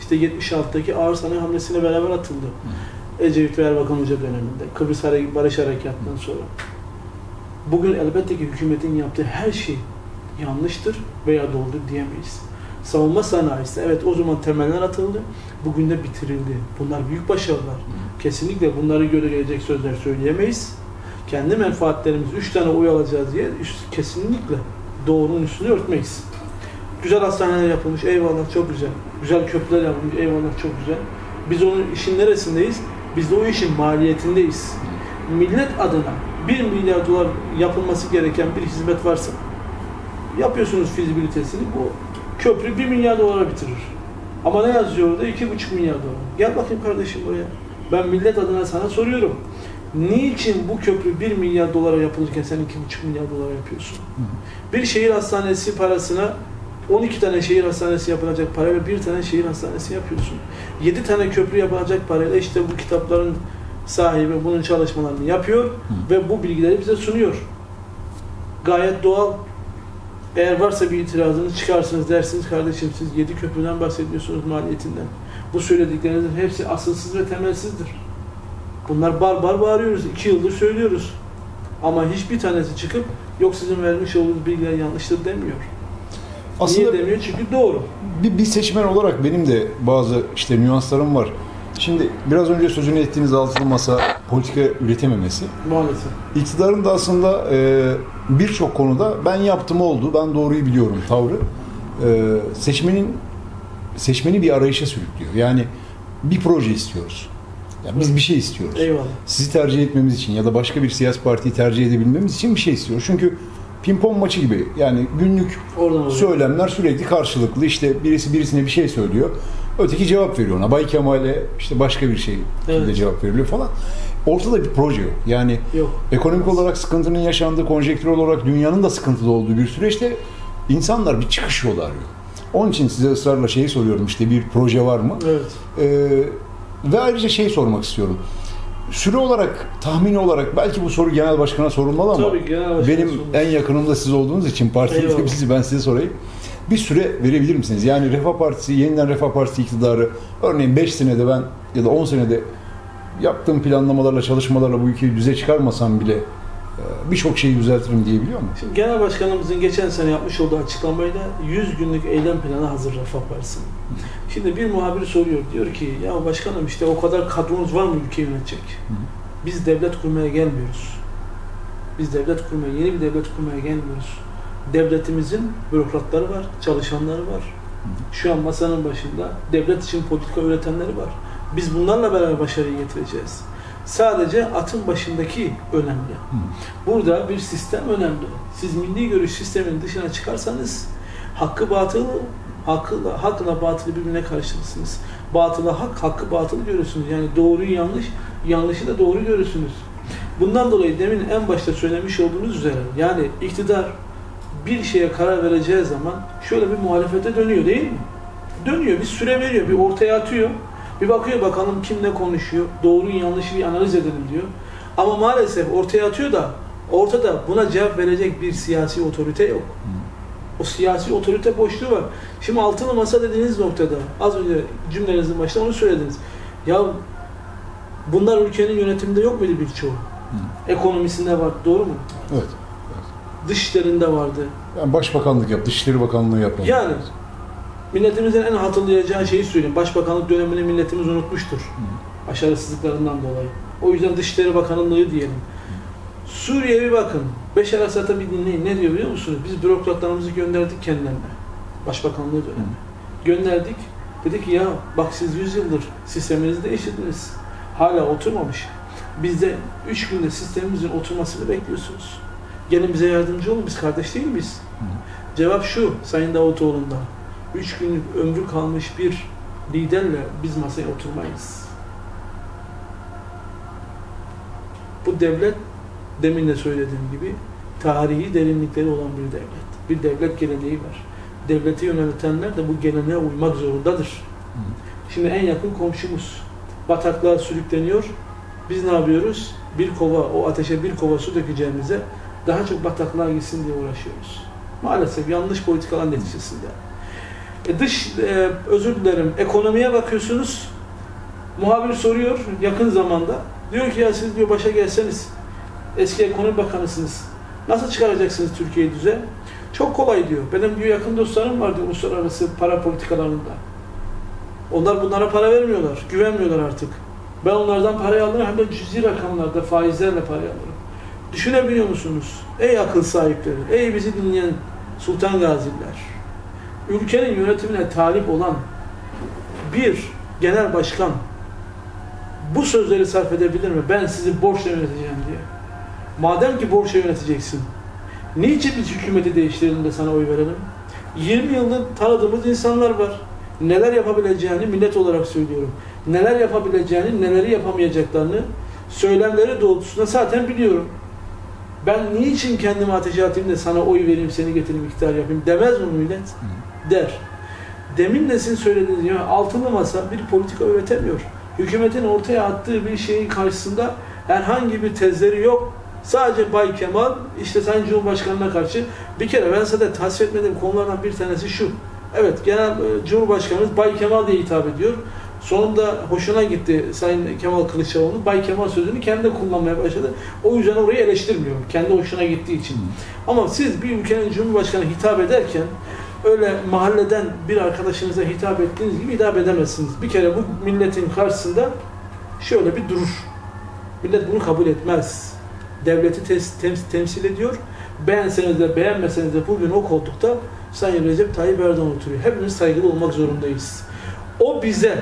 işte yetmiş altıdaki ağır sanayi hamlesiyle beraber atıldı. Hı. Ecevit ve Erbakan Hoca döneminde, Kıbrıs Barış Harekatı'ndan sonra. Bugün elbette ki hükümetin yaptığı her şey yanlıştır veya doğrudur diyemeyiz. Savunma sanayisi, evet o zaman temeller atıldı, bugün de bitirildi. Bunlar büyük başarılar. Hı. Kesinlikle bunları göre gelecek sözler söyleyemeyiz. Kendi menfaatlerimiz, üç tane oy alacağız diye kesinlikle doğrunun üstünü örtmeyiz. Güzel hastaneler yapılmış, eyvallah çok güzel. Güzel köprüler yapılmış, eyvallah çok güzel. Biz onun işin neresindeyiz? Biz de o işin maliyetindeyiz. Millet adına bir milyar dolar yapılması gereken bir hizmet varsa yapıyorsunuz fizibilitesini, bu köprü bir milyar dolara bitirir. Ama ne yazıyor orada? iki buçuk milyar dolar. Gel bakayım kardeşim buraya. Ben millet adına sana soruyorum. Niçin bu köprü bir milyar dolara yapılırken sen iki buçuk milyar dolara yapıyorsun? Bir şehir hastanesi parasına on iki tane şehir hastanesi yapılacak parayla bir tane şehir hastanesi yapıyorsun. yedi tane köprü yapılacak parayla işte bu kitapların sahibi bunun çalışmalarını yapıyor Hı. ve bu bilgileri bize sunuyor. Gayet doğal. Eğer varsa bir itirazınız çıkarsınız, dersiniz kardeşim siz yedi köprüden bahsediyorsunuz maliyetinden. Bu söylediklerinizin hepsi asılsız ve temelsizdir. Bunlar bar bar bağırıyoruz. iki yıldır söylüyoruz. Ama hiçbir tanesi çıkıp yok sizin vermiş olduğunuz bilgiler yanlıştır demiyor. Aslında niye demiyor? Çünkü doğru. Bir, bir seçmen olarak benim de bazı işte nüanslarım var. Şimdi biraz önce sözünü ettiğiniz altılı masa politika üretememesi. Maalesef. İktidarın da aslında e, birçok konuda ben yaptım oldu, ben doğruyu biliyorum tavrı. E, seçmenin seçmeni bir arayışa sürüklüyor. Yani bir proje istiyoruz. Yani biz bir şey istiyoruz. Eyvallah. Sizi tercih etmemiz için ya da başka bir siyasi partiyi tercih edebilmemiz için bir şey istiyoruz. Çünkü pimpon maçı gibi yani günlük Oradan söylemler sürekli karşılıklı. İşte birisi birisine bir şey söylüyor. Öteki cevap veriyor ona. Bay Kemal'e işte başka bir şey evet. cevap veriliyor falan. Ortada bir proje yok. Yani yok. Ekonomik olarak sıkıntının yaşandığı, konjektür olarak dünyanın da sıkıntılı olduğu bir süreçte insanlar bir çıkış yolu arıyor. Onun için size ısrarla şeyi soruyorum, işte bir proje var mı? Evet. Ee, ve ayrıca şeyi sormak istiyorum. Süre olarak, tahmini olarak belki bu soru genel başkana sorulmalı ama Tabii, benim sorulmaz. En yakınımda siz olduğunuz için parti temsilcisi ben size sorayım. Bir süre verebilir misiniz? Yani Refah Partisi, yeniden Refah Partisi iktidarı örneğin beş senede ben ya da on senede yaptığım planlamalarla, çalışmalarla bu ülkeyi düze çıkarmasam bile birçok şeyi düzeltirim diyebiliyor mu? Şimdi Genel Başkanımızın geçen sene yapmış olduğu açıklamayla yüz günlük eylem planı hazır Refah Partisi'nin. Şimdi bir muhabir soruyor, diyor ki ya başkanım işte o kadar kadronuz var mı ülkeyi yönetecek? Biz devlet kurmaya gelmiyoruz. Biz devlet kurmaya, yeni bir devlet kurmaya gelmiyoruz. Devletimizin bürokratları var, çalışanları var. Şu an masanın başında devlet için politika üretenleri var. Biz bunlarla beraber başarıyı getireceğiz. Sadece atın başındaki önemli. Burada bir sistem önemli. Siz milli görüş sisteminin dışına çıkarsanız hakkı batılı, hakkla, hakla batılı birbirine karıştırırsınız. Batıla hak, hakkı batılı görürsünüz. Yani doğruyu yanlış, yanlışı da doğru görürsünüz. Bundan dolayı demin en başta söylemiş olduğunuz üzere yani iktidar bir şeye karar vereceği zaman şöyle bir muhalefete dönüyor değil mi? Dönüyor, bir süre veriyor, bir ortaya atıyor. Bir bakıyor bakalım kim ne konuşuyor, doğruyu yanlışı bir analiz edelim diyor. Ama maalesef ortaya atıyor da ortada buna cevap verecek bir siyasi otorite yok. O siyasi otorite boşluğu var. Şimdi altılı masa dediğiniz noktada az önce cümlenizin başında onu söylediniz. Ya bunlar ülkenin yönetiminde yok muydu birçoğu? Ekonomisinde var, doğru mu? Evet. Dışişlerinde vardı. Yani Başbakanlık yap, Dışişleri Bakanlığı yapalım. Yani milletimizin en hatırlayacağı şeyi söyleyeyim. Başbakanlık dönemini milletimiz unutmuştur. Hı. Başarısızlıklarından dolayı. O yüzden Dışişleri Bakanlığı diyelim. Hı. Suriye'ye bir bakın. Beşar Esad'a bir dinleyin. Ne diyor biliyor musunuz? Biz bürokratlarımızı gönderdik kendilerine. Başbakanlığı dönemi. Hı. Gönderdik. Dedi ki ya bak siz yüz yıldır sisteminizi değiştirdiniz. Hala oturmamış. Biz de üç günde sistemimizin oturmasını bekliyorsunuz. Gelin bize yardımcı olun. Biz kardeş değil miyiz? Hı. Cevap şu Sayın Davutoğlu'ndan. Üç günlük ömrü kalmış bir liderle biz masaya oturmayız. Bu devlet, demin de söylediğim gibi, tarihi derinlikleri olan bir devlet. Bir devlet geleneği var. Devleti yönetenler de bu geleneğe uymak zorundadır. Hı. Şimdi en yakın komşumuz bataklığa sürükleniyor. Biz ne yapıyoruz? Bir kova, o ateşe bir kova su dökeceğimize daha çok bataklığa gitsin diye uğraşıyoruz. Maalesef yanlış politikalar neticesinde. E dış, e, özür dilerim, ekonomiye bakıyorsunuz. Muhabir soruyor yakın zamanda. Diyor ki ya siz diyor başa gelseniz, eski ekonomi bakanısınız. Nasıl çıkaracaksınız Türkiye'yi düze? Çok kolay diyor. Benim diyor yakın dostlarım var diyor uluslararası para politikalarında. Onlar bunlara para vermiyorlar. Güvenmiyorlar artık. Ben onlardan parayı alırım hem de cüzi rakamlarda faizlerle parayı alırım. Düşünebiliyor musunuz? Ey akıl sahipleri, ey bizi dinleyen Sultan Gaziler, ülkenin yönetimine talip olan bir genel başkan bu sözleri sarf edebilir mi? Ben sizi borçla yöneteceğim diye. Madem ki borçla yöneteceksin, niçin biz hükümeti değiştirelim de sana oy verelim? yirmi yıldır tanıdığımız insanlar var. Neler yapabileceğini millet olarak söylüyorum. Neler yapabileceğini, neleri yapamayacaklarını söylemleri doğrultusunda zaten biliyorum. Ben niçin kendimi ateşe atayım da sana oy vereyim, seni getireyim, iktidar yapayım demez mi millet? Der. Demin de sizin söylediğiniz gibi altılı masa bir politika üretemiyor. Hükümetin ortaya attığı bir şeyin karşısında herhangi bir tezleri yok. Sadece Bay Kemal, işte Sayın Cumhurbaşkanı'na karşı bir kere ben size de tasvip etmediğim konulardan bir tanesi şu. Evet, genel Cumhurbaşkanımız Bay Kemal diye hitap ediyor. Sonunda hoşuna gitti Sayın Kemal Kılıçdaroğlu. Bay Kemal sözünü kendi kullanmaya başladı. O yüzden orayı eleştirmiyorum. Kendi hoşuna gittiği için. Ama siz bir ülkenin Cumhurbaşkanı hitap ederken öyle mahalleden bir arkadaşınıza hitap ettiğiniz gibi hitap edemezsiniz. Bir kere bu milletin karşısında şöyle bir durur. Millet bunu kabul etmez. Devleti tes, tems, temsil ediyor. Beğenseniz de beğenmeseniz de bugün o koltukta Sayın Recep Tayyip Erdoğan oturuyor. Hepimiz saygılı olmak zorundayız. O bize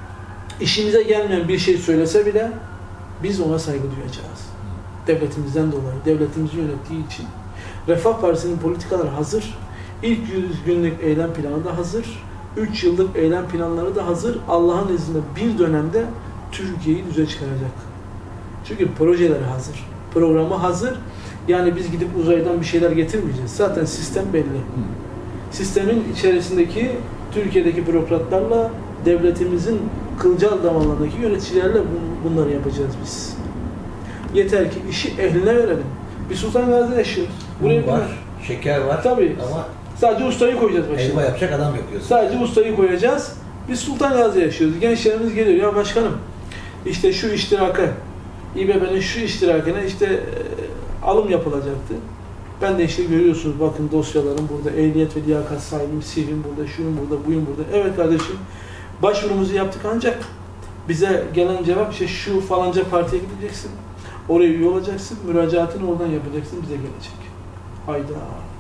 işimize gelmeyen bir şey söylese bile biz ona saygı duyacağız. Devletimizden dolayı, devletimizi yönettiği için. Refah Partisi'nin politikaları hazır. İlk yüz günlük eylem planı da hazır. üç yıllık eylem planları da hazır. Allah'ın izniyle bir dönemde Türkiye'yi düze çıkaracak. Çünkü projeleri hazır. Programı hazır. Yani biz gidip uzaydan bir şeyler getirmeyeceğiz. Zaten sistem belli. Sistemin içerisindeki Türkiye'deki bürokratlarla devletimizin kılcal damarlarındaki yöneticilerle bunları yapacağız biz. Yeter ki işi ehline verelim. Bir Sultan Gazi'de yaşıyoruz. Buraya var, şeker var. Tabii. Ama sadece ustayı koyacağız başına. elma yapacak adam yok diyorsun. Sadece ustayı koyacağız. Biz Sultan Gazi'de yaşıyoruz. Gençlerimiz geliyor. Ya başkanım, işte şu iştiraka, İBB'nin şu iştirakine işte e, alım yapılacaktı. Ben de işte görüyorsunuz bakın dosyalarım burada, ehliyet ve liyakat sahibim, C V'm burada, şuyum burada, buyum burada. Evet kardeşim, başvurumuzu yaptık ancak bize gelen cevap işte şu falanca partiye gideceksin, oraya üye olacaksın, müracaatını oradan yapacaksın, bize gelecek. Hayda.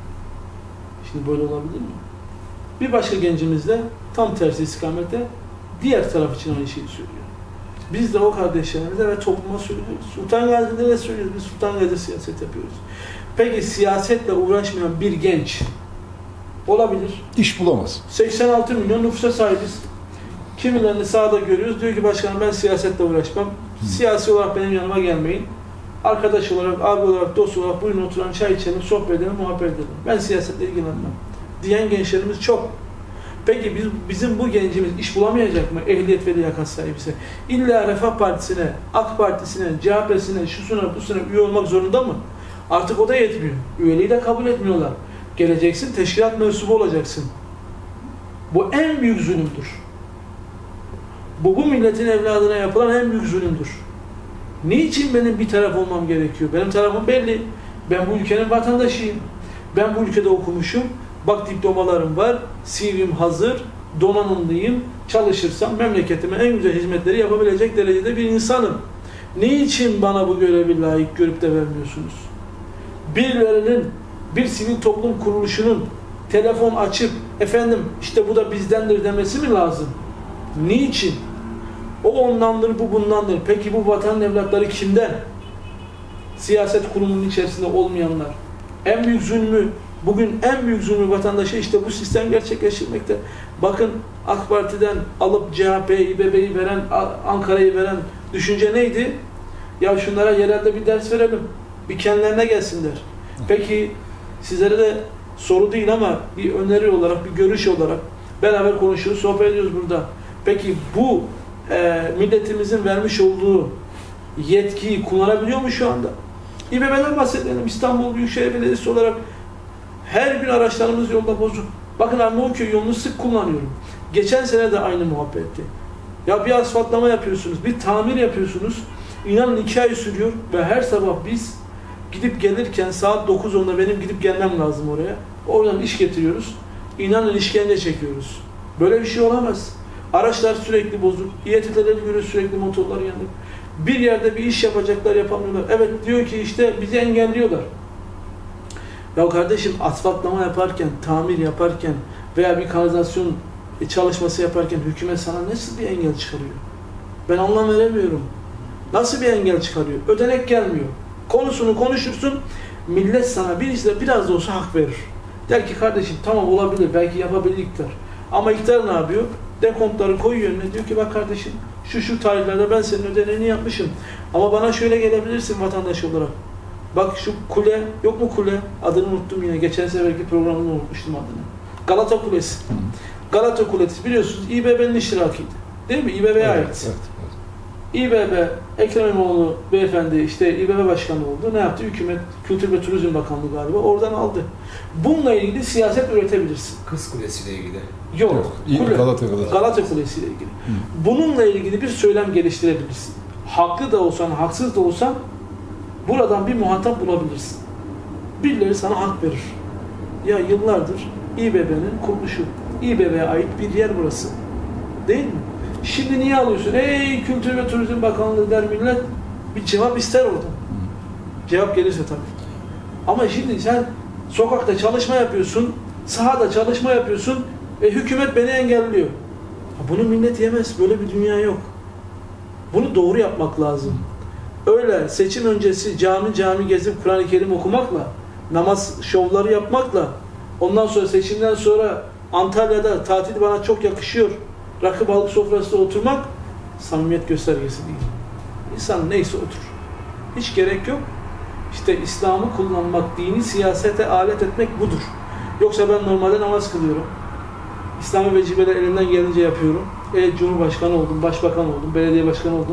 Şimdi böyle olabilir mi? Bir başka gencimiz de tam tersi istikamette diğer taraf için aynı şeyi söylüyor. Biz de o kardeşlerimize ve topluma söylüyoruz. Sultan Gazi'de ne söylüyoruz? Biz Sultan Gazi'de siyaset yapıyoruz. Peki siyasetle uğraşmayan bir genç olabilir. İş bulamaz. seksen altı milyon nüfusa sahibiz. Kimilerini sağda görüyoruz. Diyor ki başkanım ben siyasetle uğraşmam. Hı. Siyasi olarak benim yanıma gelmeyin. Arkadaş olarak, abi olarak, dost olarak buyurun oturan çay içelim, sohbet edelim, muhabbet edelim. Ben siyasetle ilgilenmem. Diyen gençlerimiz çok. Peki biz, bizim bu gencimiz iş bulamayacak mı? Ehliyet ve liyakat sahibisi. İlla Refah Partisi'ne, AK Partisi'ne, C H P'sine, şusuna, busuna üye olmak zorunda mı? Artık o da yetmiyor. Üyeliği de kabul etmiyorlar. Geleceksin, teşkilat mensubu olacaksın. Bu en büyük zulümdür. Bu, bu milletin evladına yapılan en büyük zulümdür. Niçin benim bir taraf olmam gerekiyor? Benim tarafım belli. Ben bu ülkenin vatandaşıyım. Ben bu ülkede okumuşum. Bak diplomalarım var. C V'm hazır. Donanımlıyım. Çalışırsam memleketime en güzel hizmetleri yapabilecek derecede bir insanım. Niçin bana bu görevi layık görüp de vermiyorsunuz? Birilerinin, bir sivil toplum kuruluşunun telefon açıp efendim işte bu da bizdendir demesi mi lazım? Niçin? O ondandır, bu bundandır. Peki bu vatanın evlatları kimden? Siyaset kurumunun içerisinde olmayanlar. En büyük zulmü, bugün en büyük zulmü vatandaşa işte bu sistem gerçekleştirmekte. Bakın AK Parti'den alıp C H P'yi, İBB'yi veren, Ankara'yı veren düşünce neydi? Ya şunlara yerelde bir ders verelim. Bir kendilerine gelsinler. Peki sizlere de soru değil ama bir öneri olarak, bir görüş olarak beraber konuşuyoruz, sohbet ediyoruz burada. Peki bu e, milletimizin vermiş olduğu yetkiyi kullanabiliyor mu şu anda? İBB'den bahsedelim. İstanbul Büyükşehir Belediyesi olarak her gün araçlarımız yolda bozuk. Bakın Arnavutköy yolunu sık kullanıyorum. Geçen sene de aynı muhabbetti. Ya bir asfaltlama yapıyorsunuz, bir tamir yapıyorsunuz. İnanın iki ay sürüyor ve her sabah biz gidip gelirken saat dokuz onda benim gidip gelmem lazım oraya. Oradan iş getiriyoruz. İnanın işkence çekiyoruz. Böyle bir şey olamaz. Araçlar sürekli bozuk. İ Y T'leri görüyoruz, sürekli motorlar yanıyor. Bir yerde bir iş yapacaklar, yapamıyorlar. Evet diyor ki işte bizi engelliyorlar. Ya kardeşim asfaltlama yaparken, tamir yaparken veya bir kanalizasyon çalışması yaparken hükümet sana nasıl bir engel çıkarıyor? Ben anlam veremiyorum. Nasıl bir engel çıkarıyor? Ödenek gelmiyor. Konusunu konuşursun, millet sana birisi biraz da olsa hak verir. Der ki kardeşim tamam olabilir, belki yapabilir iktidar. Ama iktidar ne yapıyor? Dekontları koyuyor önüne, diyor ki bak kardeşim şu şu tarihlerde ben senin ödeneğini yapmışım. Ama bana şöyle gelebilirsin vatandaş olarak. Bak şu kule, yok mu kule? Adını unuttum yine. Geçen seferki programını unutmuştum adını. Galata Kulesi. Galata Kulesi biliyorsunuz İ B B'nin iştirakiydi. Değil mi? İ B B'ye evet, ait. Evet, evet. İ B B, Ekrem İmamoğlu beyefendi işte İ B B başkanı oldu. Ne yaptı? Hükümet Kültür ve Turizm Bakanlığı galiba oradan aldı. Bununla ilgili siyaset üretebilirsin. Kız Kulesi ile ilgili. Yok. Yok. Kule. Galata Galata. Galata Kulesi ile ilgili. Hı. Bununla ilgili bir söylem geliştirebilirsin. Haklı da olsan, haksız da olsan buradan bir muhatap bulabilirsin. Birileri sana hak verir. Ya yıllardır İ B B'nin kuruluşu. İ B B'ye ait bir yer burası. Değil mi? Şimdi niye alıyorsun? Ey Kültür ve Turizm Bakanlığı der millet. Bir cevap ister oradan. Cevap gelirse tabii. Ama şimdi sen sokakta çalışma yapıyorsun, sahada çalışma yapıyorsun ve hükümet beni engelliyor. Bunu millet yemez. Böyle bir dünya yok. Bunu doğru yapmak lazım. Öyle seçim öncesi cami cami gezip Kur'an-ı Kerim okumakla, namaz şovları yapmakla, ondan sonra seçimden sonra Antalya'da tatil bana çok yakışıyor, rakı balık sofrasında oturmak samimiyet göstergesi değil. İnsan neyse otur. Hiç gerek yok. İşte İslam'ı kullanmak, dini siyasete alet etmek budur. Yoksa ben normalde namaz kılıyorum. İslami vecibeler elimden gelince yapıyorum. E, Cumhurbaşkanı oldum, Başbakan oldum, belediye başkanı oldum.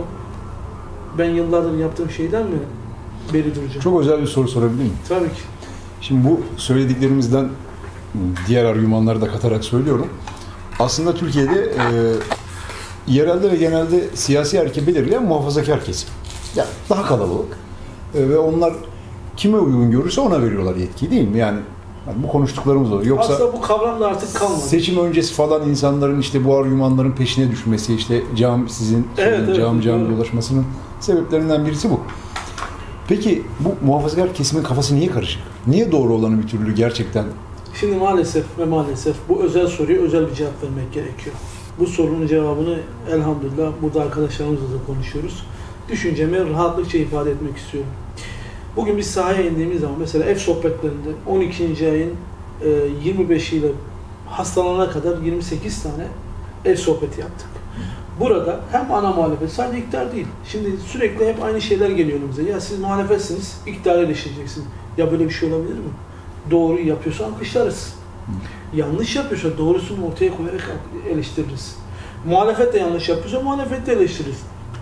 Ben yıllardır yaptığım şeyden mi beri duracağım? Çok özel bir soru sorabilir miyim? Tabii ki. Şimdi bu söylediklerimizden diğer argümanları da katarak söylüyorum. Aslında Türkiye'de e, yerelde ve genelde siyasi erkeği belirleyen muhafazakar kesim. Yani daha kalabalık. E, ve onlar kime uygun görürse ona veriyorlar yetkiyi değil mi? Yani, yani bu konuştuklarımız oluyor. Yoksa aslında bu kavram da artık kalmadı. Seçim öncesi falan insanların işte bu argümanların peşine düşmesi, işte cam sizin evet, evet, cam cam evet. dolaşmasının sebeplerinden birisi bu. Peki bu muhafazakar kesimin kafası niye karışık? Niye doğru olanı bir türlü gerçekten? Şimdi maalesef ve maalesef bu özel soruya özel bir cevap vermek gerekiyor. Bu sorunun cevabını elhamdülillah burada arkadaşlarımızla da konuşuyoruz. Düşüncemi rahatlıkça ifade etmek istiyorum. Bugün biz sahaya indiğimiz zaman mesela ev sohbetlerinde on ikinci ayın yirmi beşiyle hastalanana kadar yirmi sekiz tane ev sohbeti yaptık. Burada hem ana muhalefet, sadece iktidar değil. Şimdi sürekli hep aynı şeyler geliyor önümüze. Ya siz muhalefetsiniz, iktidarı eleştireceksiniz. Ya böyle bir şey olabilir mi? Doğru yapıyorsa alkışlarız. Hı. Yanlış yapıyorsa doğrusunu ortaya koyarak eleştiririz. Muhalefet de yanlış yapıyorsa muhalefet de eleştiririz.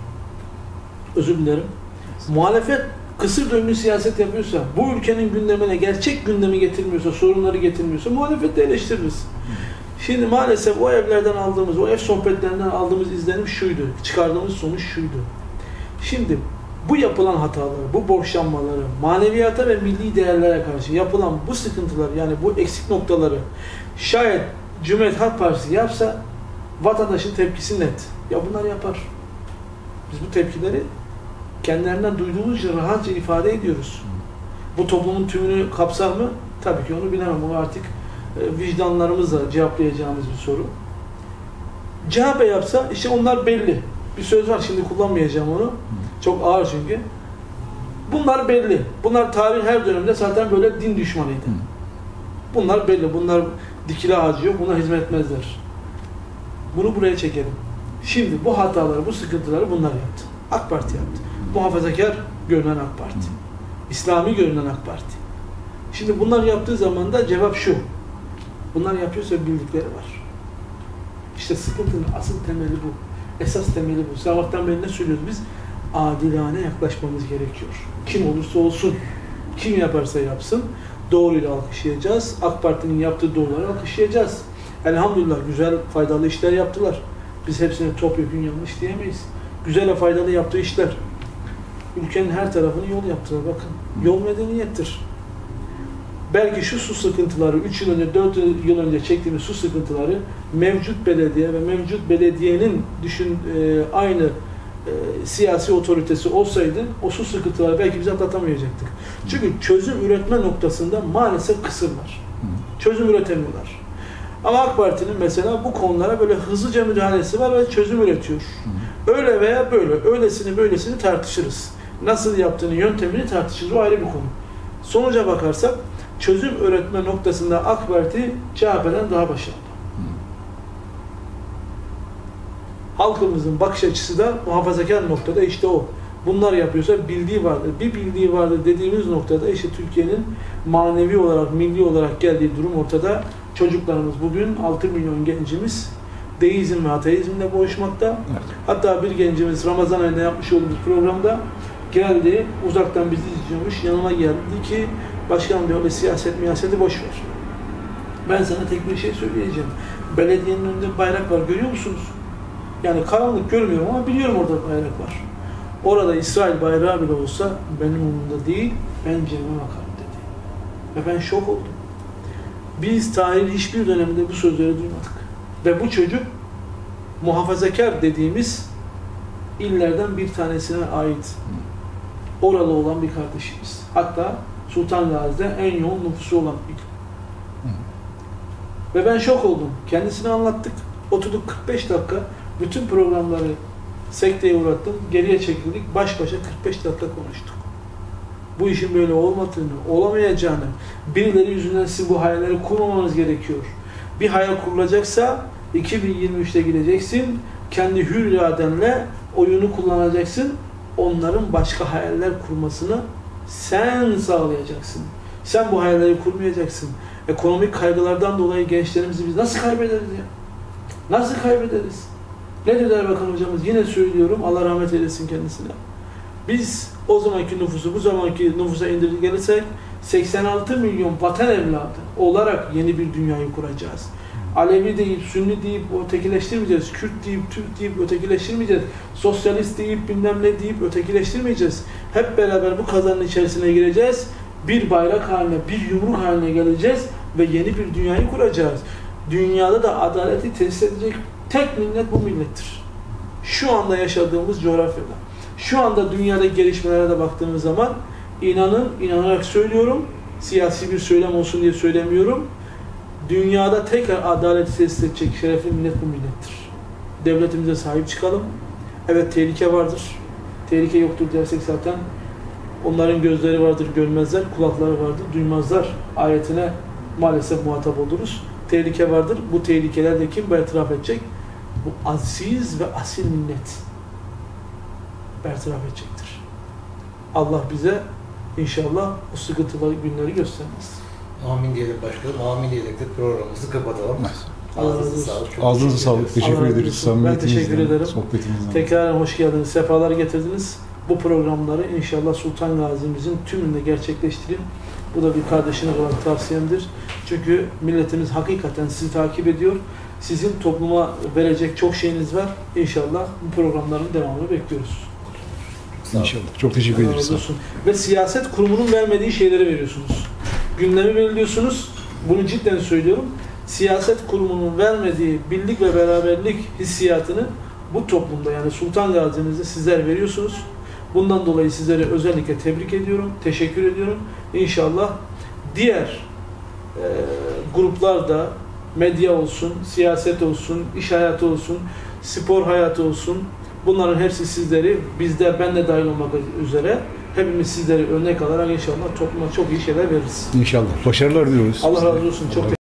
Özür dilerim. Muhalefet kısır döngü siyaset yapıyorsa, bu ülkenin gündemine gerçek gündemi getirmiyorsa, sorunları getirmiyorsa muhalefet de eleştiririz. Hı. Şimdi maalesef o evlerden aldığımız, o ev sohbetlerinden aldığımız izlenim şuydu, çıkardığımız sonuç şuydu. Şimdi bu yapılan hataları, bu borçlanmaları, maneviyata ve milli değerlere karşı yapılan bu sıkıntılar, yani bu eksik noktaları şayet Cumhuriyet Halk Partisi yapsa vatandaşın tepkisi net. Ya bunlar yapar. Biz bu tepkileri kendilerinden duyduğumuzca rahatça ifade ediyoruz. Bu toplumun tümünü kapsar mı? Tabii ki onu bilemem. Onu artık vicdanlarımızla cevaplayacağımız bir soru. C H P yapsa işte onlar belli. Bir söz var, şimdi kullanmayacağım onu. Çok ağır çünkü. Bunlar belli. Bunlar tarih her dönemde zaten böyle din düşmanıydı. Bunlar belli. Bunlar dikili ağacı yok. Buna hizmet etmezler. Bunu buraya çekelim. Şimdi bu hataları, bu sıkıntıları bunlar yaptı. AK Parti yaptı. Muhafazakar görünen AK Parti. İslami görünen AK Parti. Şimdi bunlar yaptığı zaman da cevap şu. Bunlar yapıyorsa bildikleri var. İşte sıkıntının asıl temeli bu. Esas temeli bu. Sabahtan beri ne söylüyoruz biz? Adilane yaklaşmamız gerekiyor. Kim olursa olsun, kim yaparsa yapsın, doğruyla alkışlayacağız. AK Parti'nin yaptığı doğruları alkışlayacağız. Elhamdülillah güzel, faydalı işler yaptılar. Biz hepsini topyekun yanlış diyemeyiz. Güzel ve faydalı yaptığı işler. Ülkenin her tarafını yol yaptılar. Bakın, yol medeniyettir. Belki şu su sıkıntıları, üç yıl önce, dört yıl önce çektiğimiz su sıkıntıları mevcut belediye ve mevcut belediyenin düşün e, aynı e, siyasi otoritesi olsaydı o su sıkıntıları belki biz atlatamayacaktık. Çünkü çözüm üretme noktasında maalesef kısırlar. Çözüm üretemiyorlar. Ama AK Parti'nin mesela bu konulara böyle hızlıca müdahalesi var ve çözüm üretiyor. Öyle veya böyle, öylesini böylesini tartışırız. Nasıl yaptığını, yöntemini tartışırız. O ayrı bir konu. Sonuca bakarsak çözüm üretme noktasında AK Parti C H P'den daha başarılı. Halkımızın bakış açısı da muhafazakar noktada işte o. Bunlar yapıyorsa bildiği vardır. Bir bildiği vardır dediğimiz noktada işte Türkiye'nin manevi olarak, milli olarak geldiği durum ortada. Çocuklarımız bugün altı milyon gencimiz deizm ve ateizmle boğuşmakta. Evet. Hatta bir gencimiz Ramazan ayında yapmış olduğumuz programda geldi, uzaktan bizi izliyormuş, yanıma geldi ki başkanım diyor, öyle siyaset miyaseti boş ver. Ben sana tek bir şey söyleyeceğim. Belediyenin önünde bayrak var, görüyor musunuz? Yani karanlık görmüyorum ama biliyorum orada bayrak var. Orada İsrail bayrağı bile olsa benim umurumda değil, ben cebime bakarım dedi. Ve ben şok oldum. Biz tarihin hiçbir döneminde bu sözleri duymadık. Ve bu çocuk muhafazakar dediğimiz illerden bir tanesine ait oralı olan bir kardeşimiz. Hatta Sultan Gazi'de en yoğun nüfusu olan bir. Ve ben şok oldum. Kendisine anlattık. Oturduk kırk beş dakika. Bütün programları sekteye uğrattım. Geriye çekildik. Baş başa kırk beş dakika konuştuk. Bu işin böyle olmadığını, olamayacağını, birileri yüzünden siz bu hayalleri kurmamanız gerekiyor. Bir hayal kurulacaksa iki bin yirmi üçte gideceksin, kendi hür iradenle oyunu kullanacaksın, onların başka hayaller kurmasını sen sağlayacaksın. Sen bu hayalleri kurmayacaksın. Ekonomik kaygılardan dolayı gençlerimizi biz nasıl kaybederiz ya? Nasıl kaybederiz? Ne dedi Erbakan hocamız? Yine söylüyorum, Allah rahmet eylesin kendisine. Biz o zamanki nüfusu bu zamanki nüfusa indirdik gelirsek seksen altı milyon vatan evladı olarak yeni bir dünyayı kuracağız. Alevi deyip, Sünni deyip ötekileştirmeyeceğiz. Kürt deyip, Türk deyip ötekileştirmeyeceğiz. Sosyalist deyip, bilmem ne deyip ötekileştirmeyeceğiz. Hep beraber bu kazanın içerisine gireceğiz. Bir bayrak haline, bir yumruk haline geleceğiz ve yeni bir dünyayı kuracağız. Dünyada da adaleti tesis edecek tek millet bu millettir. Şu anda yaşadığımız coğrafyada. Şu anda dünyada gelişmelere de baktığımız zaman inanın, inanarak söylüyorum, siyasi bir söylem olsun diye söylemiyorum. Dünyada tekrar adaleti tesis edecek şerefli millet bu millettir. Devletimize sahip çıkalım. Evet, tehlike vardır. Tehlike yoktur dersek zaten onların gözleri vardır, görmezler, kulakları vardır, duymazlar ayetine maalesef muhatap oluruz. Tehlike vardır. Bu tehlikeler de kim bertaraf edecek? Bu aziz ve asil millet bertaraf edecektir. Allah bize inşallah o sıkıntıları, günleri göstermez. Amin diyelim başkanım. Amin diyerek de programımızı kapatalım. Ağzınıza sağlık. Ağzınıza sağlık. Teşekkür ederiz. Ben teşekkür ederim. Sohbetinizden. Tekrar hoş geldiniz. Sefalar getirdiniz. Bu programları inşallah Sultan Gazi'mizin tümünde gerçekleştirin. Bu da bir kardeşiniz olarak tavsiyemdir. Çünkü milletimiz hakikaten sizi takip ediyor. Sizin topluma verecek çok şeyiniz var. İnşallah bu programların devamını bekliyoruz. İnşallah. Çok teşekkür ederiz. Ve siyaset kurumunun vermediği şeyleri veriyorsunuz. Gündemi belirliyorsunuz. Bunu cidden söylüyorum. Siyaset kurumunun vermediği birlik ve beraberlik hissiyatını bu toplumda, yani Sultan Gazi'mizde sizler veriyorsunuz. Bundan dolayı sizleri özellikle tebrik ediyorum, teşekkür ediyorum. İnşallah diğer e, gruplarda, medya olsun, siyaset olsun, iş hayatı olsun, spor hayatı olsun, bunların hepsi sizleri, bizde, ben de dahil olmak üzere, hepimiz sizleri örnek alarak inşallah topluma çok iyi şeyler veririz. İnşallah. Başarılar diliyoruz. Allah razı olsun. Çok